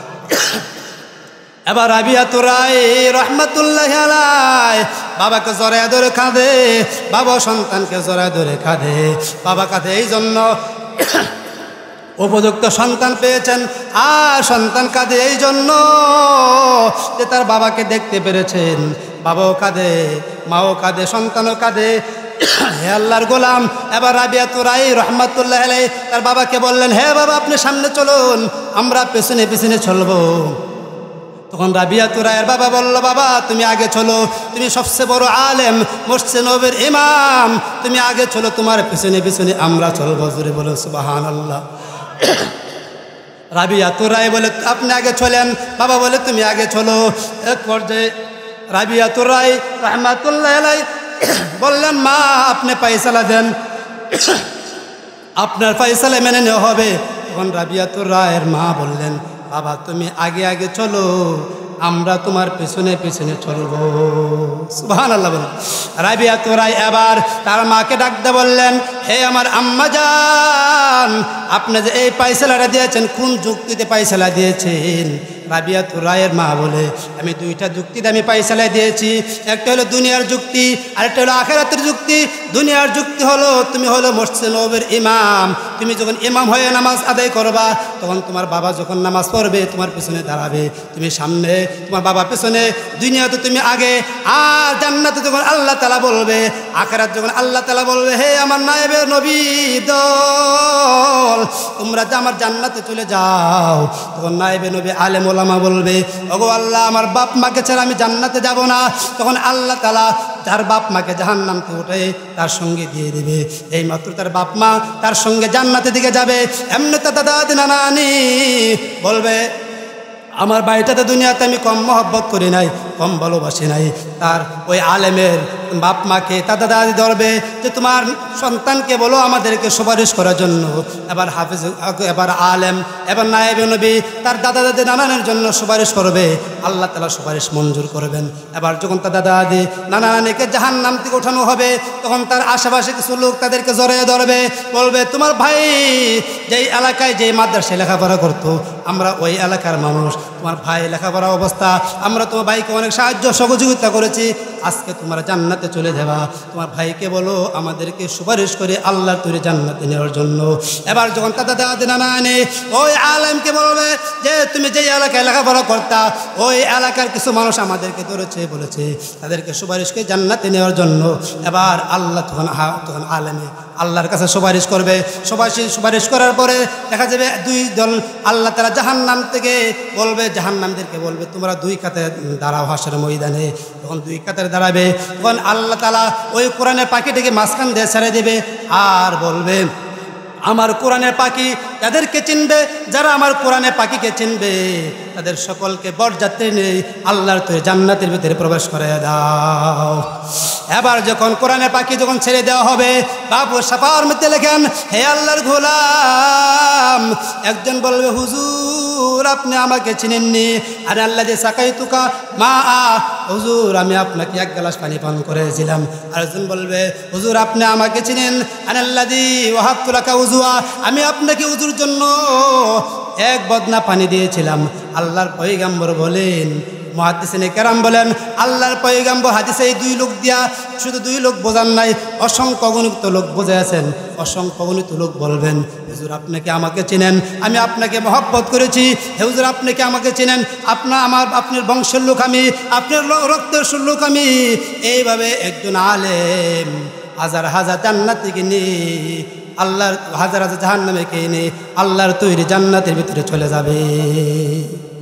এবার রাবিয়া তুরাই রহমাতুল্লাহি আলাইহি বাবাকে জড়ায় ধরে কাঁদে, বাবা সন্তানকে জড়ায় ধরে কাঁদে। বাবা কাঁদে এই জন্য উপযুক্ত সন্তান পেয়েছেন, আর সন্তান কাঁদে এই জন্য যে তার বাবাকে দেখতে পেরেছেন। বাবাও কাঁদে, মাও কাঁদে, সন্তানও কাঁদে। হে আল্লাহর গোলাম, এবার রাবিয়া তুরাই রহমাতুল্লাহি আলাইহি তার বাবাকে বললেন, হে বাবা, আপনি সামনে চলুন, আমরা পেছনে পেছনে চলবো। তখন রাবিয়া তুরাইয়ের বাবা বলল, বাবা তুমি আগে চলো, তুমি সবচেয়ে বড় আলেম, মসজিদে নববীর ইমাম, তুমি আগে চলো, তোমার পিছনে পিছনে আমরা চলবো। জোরে বলো সুবহানাল্লাহ। রাবিয়া তুরাই বলে, আপনি আগে চলেন। বাবা বলে, তুমি আগে চলো। এক পর্যায়ে রাবিয়া তুরাই রাহমাতুল্লাহি আলাইহি বললেন, মা আপনি ফয়সালা দেন, আপনার ফয়সালা মেনে নেওয়া হবে। তখন রাবিয়া তুরাইয়ের মা বললেন, বাবা তুমি আগে আগে চলো, আমরা তোমার পেছনে পেছনে চলবো। সুবহানাল্লাহ বলেন। রাবিয়া তুরাই এবার তার মাকে ডাকতে বললেন, হে আমার আম্মা জান, আপনি যে এই ফয়সালাটা দিয়েছেন, কোন যুক্তিতে ফয়সালা দিয়েছেন? রাবিয়া তুরাইয়ের মা বলে, আমি দুইটা যুক্তিতে আমি ফয়সালা দিয়েছি। একটা হলো দুনিয়ার যুক্তি, আরেকটা হলো আখিরাতের যুক্তি। দুনিয়ার যুক্তি হলো তুমি হলো মসজিদে নববীর ইমাম, তুমি যখন ইমাম হয়ে নামাজ আদায় করবা, তখন তোমার বাবা যখন নামাজ পড়বে তোমার পিছনে দাঁড়াবে, তুমি সামনে, তোমার বাবা পিছনে। দুনিয়াতে তুমি আগে, আর জান্নাতে যখন আল্লাহ তাআলা বলবে, আখিরাত যখন আল্লাহ তাআলা বলবে, হে আমার নায়েবে নবী দল, তোমরা যে আমার জান্নাতে চলে যাও, তখন নায়েবে নবী আলেম ওলামা বলবে, ওগো আল্লাহ, আমার বাপ মাকে ছাড়া আমি জান্নাতে যাব না। তখন আল্লাহ তাআলা তার বাপ মাকে জাহান্নাম থেকে উঠে তার সঙ্গে দিয়ে দেবে। এই মাত্র তার বাপ মা তার সঙ্গে জান্নাতের দিকে যাবে। এমনি তো দাদা নানানি বলবে, আমার বাড়িটাতে দুনিয়াতে আমি কম মহব্বত করি নাই, কম ভালোবাসি নাই। তার ওই আলেমের বাপ মাকে দাদা দাদি ধরবে যে তোমার সন্তানকে বলো আমাদেরকে সুপারিশ করার জন্য। এবার হাফিজ, এবার আলেম, এবার নায়েবে নবী তার দাদা দাদি নানানের জন্য সুপারিশ করবে, আল্লাহ তাআলা সুপারিশ মঞ্জুর করবেন। এবার যখন তার দাদা দাদি নানা নানিকে জাহান্নাম থেকে ওঠানো হবে, তখন তার আশেপাশে কিছু লোক তাদেরকে জড়িয়ে ধরবে, বলবে, তোমার ভাই যেই এলাকায় যেই মাদ্রাসায় লেখাপড়া করতো, আমরা ওই এলাকার মানুষ, তোমার ভাই লেখাপড়া অবস্থা, আমরা তোমার ভাইকে অনেক সাহায্য সহযোগিতা করেছি, আজকে তোমার জান্নাতে চলে যাবা। তোমার ভাইকে বলো আমাদেরকে সুপারিশ করে আল্লাহর তৈরি জান্নাতে নেওয়ার জন্য। এবার যখন দাদা দাদি নানা আনে ওই আলেমকে বলবে যে তুমি যেই এলাকায় লেখাপড়া করতা, ওই এলাকার কিছু মানুষ আমাদেরকে ধরেছে, বলেছে তাদেরকে সুপারিশ করে জান্নাতে নেওয়ার জন্য। এবার আল্লাহ তখন আলেমে আল্লাহর কাছে সুপারিশ করবে। সুপারিশ করার পরে দেখা যাবে দুই দল, আল্লাহ তাআলা জাহান্নাম থেকে বলবে, জাহান্নামদেরকে বলবে তোমরা দুই কাতারে দাঁড়াও হাসরের ময়দানে। তখন দুই কাতারে দাঁড়াবে, তখন আল্লাহ তাআলা ওই কোরআনের পাখিটিকে মাঝখান দিয়ে ছেড়ে দেবে, আর বলবে, আমার কোরআনের পাখি তাদেরকে চিনবে, যারা আমার কোরআনের পাখিকে চিনবে তাদের সকলকে বরযাত্রী নেই আল্লাহর তৈরি জান্নাতের ভিতরে প্রবেশ করে দাও। এবার যখন কোরআনের পাখি যখন ছেড়ে দেওয়া হবে, বাবু সাফার মধ্যে লেখেন, হে আল্লাহর গোলাম, একজন বলবে, হুজুর আপনি আমাকে চিনেননি। আরে আল্লাহ যে সাকাই তুকা মা হুজুর আমি আপনাকে এক গ্লাস পানি পান করেছিলাম। আরেকজন বলবে, হুজুর আপনি আমাকে চিনেন। আরে আল্লাহ দি ওয়াহাবতুলাকা উজুয়া, আমি আপনাকে উজুর জন্য এক বদনা পানি দিয়েছিলাম। আল্লাহর পয়গম্বর বলেন, মুহাদ্দিসিনে কেরাম বলেন আল্লাহর পয়গম্বর হাদিসে এই 2 লোক দিয়া শুধু 2 লোক বোঝান নাই, অসংখ্য গণিত লোক বোঝাইছেন। অসংখ্য গণিত লোক বলবেন হুজুর আপনাকে আমাকে চেনেন, আমি আপনাকে মহব্বত করেছি। হুজুর আপনাকে আমাকে চেনেন, আপনার বংশের লোক আমি, আপনার রক্তের লোক আমি। এইভাবে একজন আলেম হাজার হাজার জান্নাতীকে নিয়ে আল্লাহর হাজার হাজার জাহান্নামীকে নিয়ে আল্লাহর তৈরি জান্নাতের ভিতরে চলে যাবে।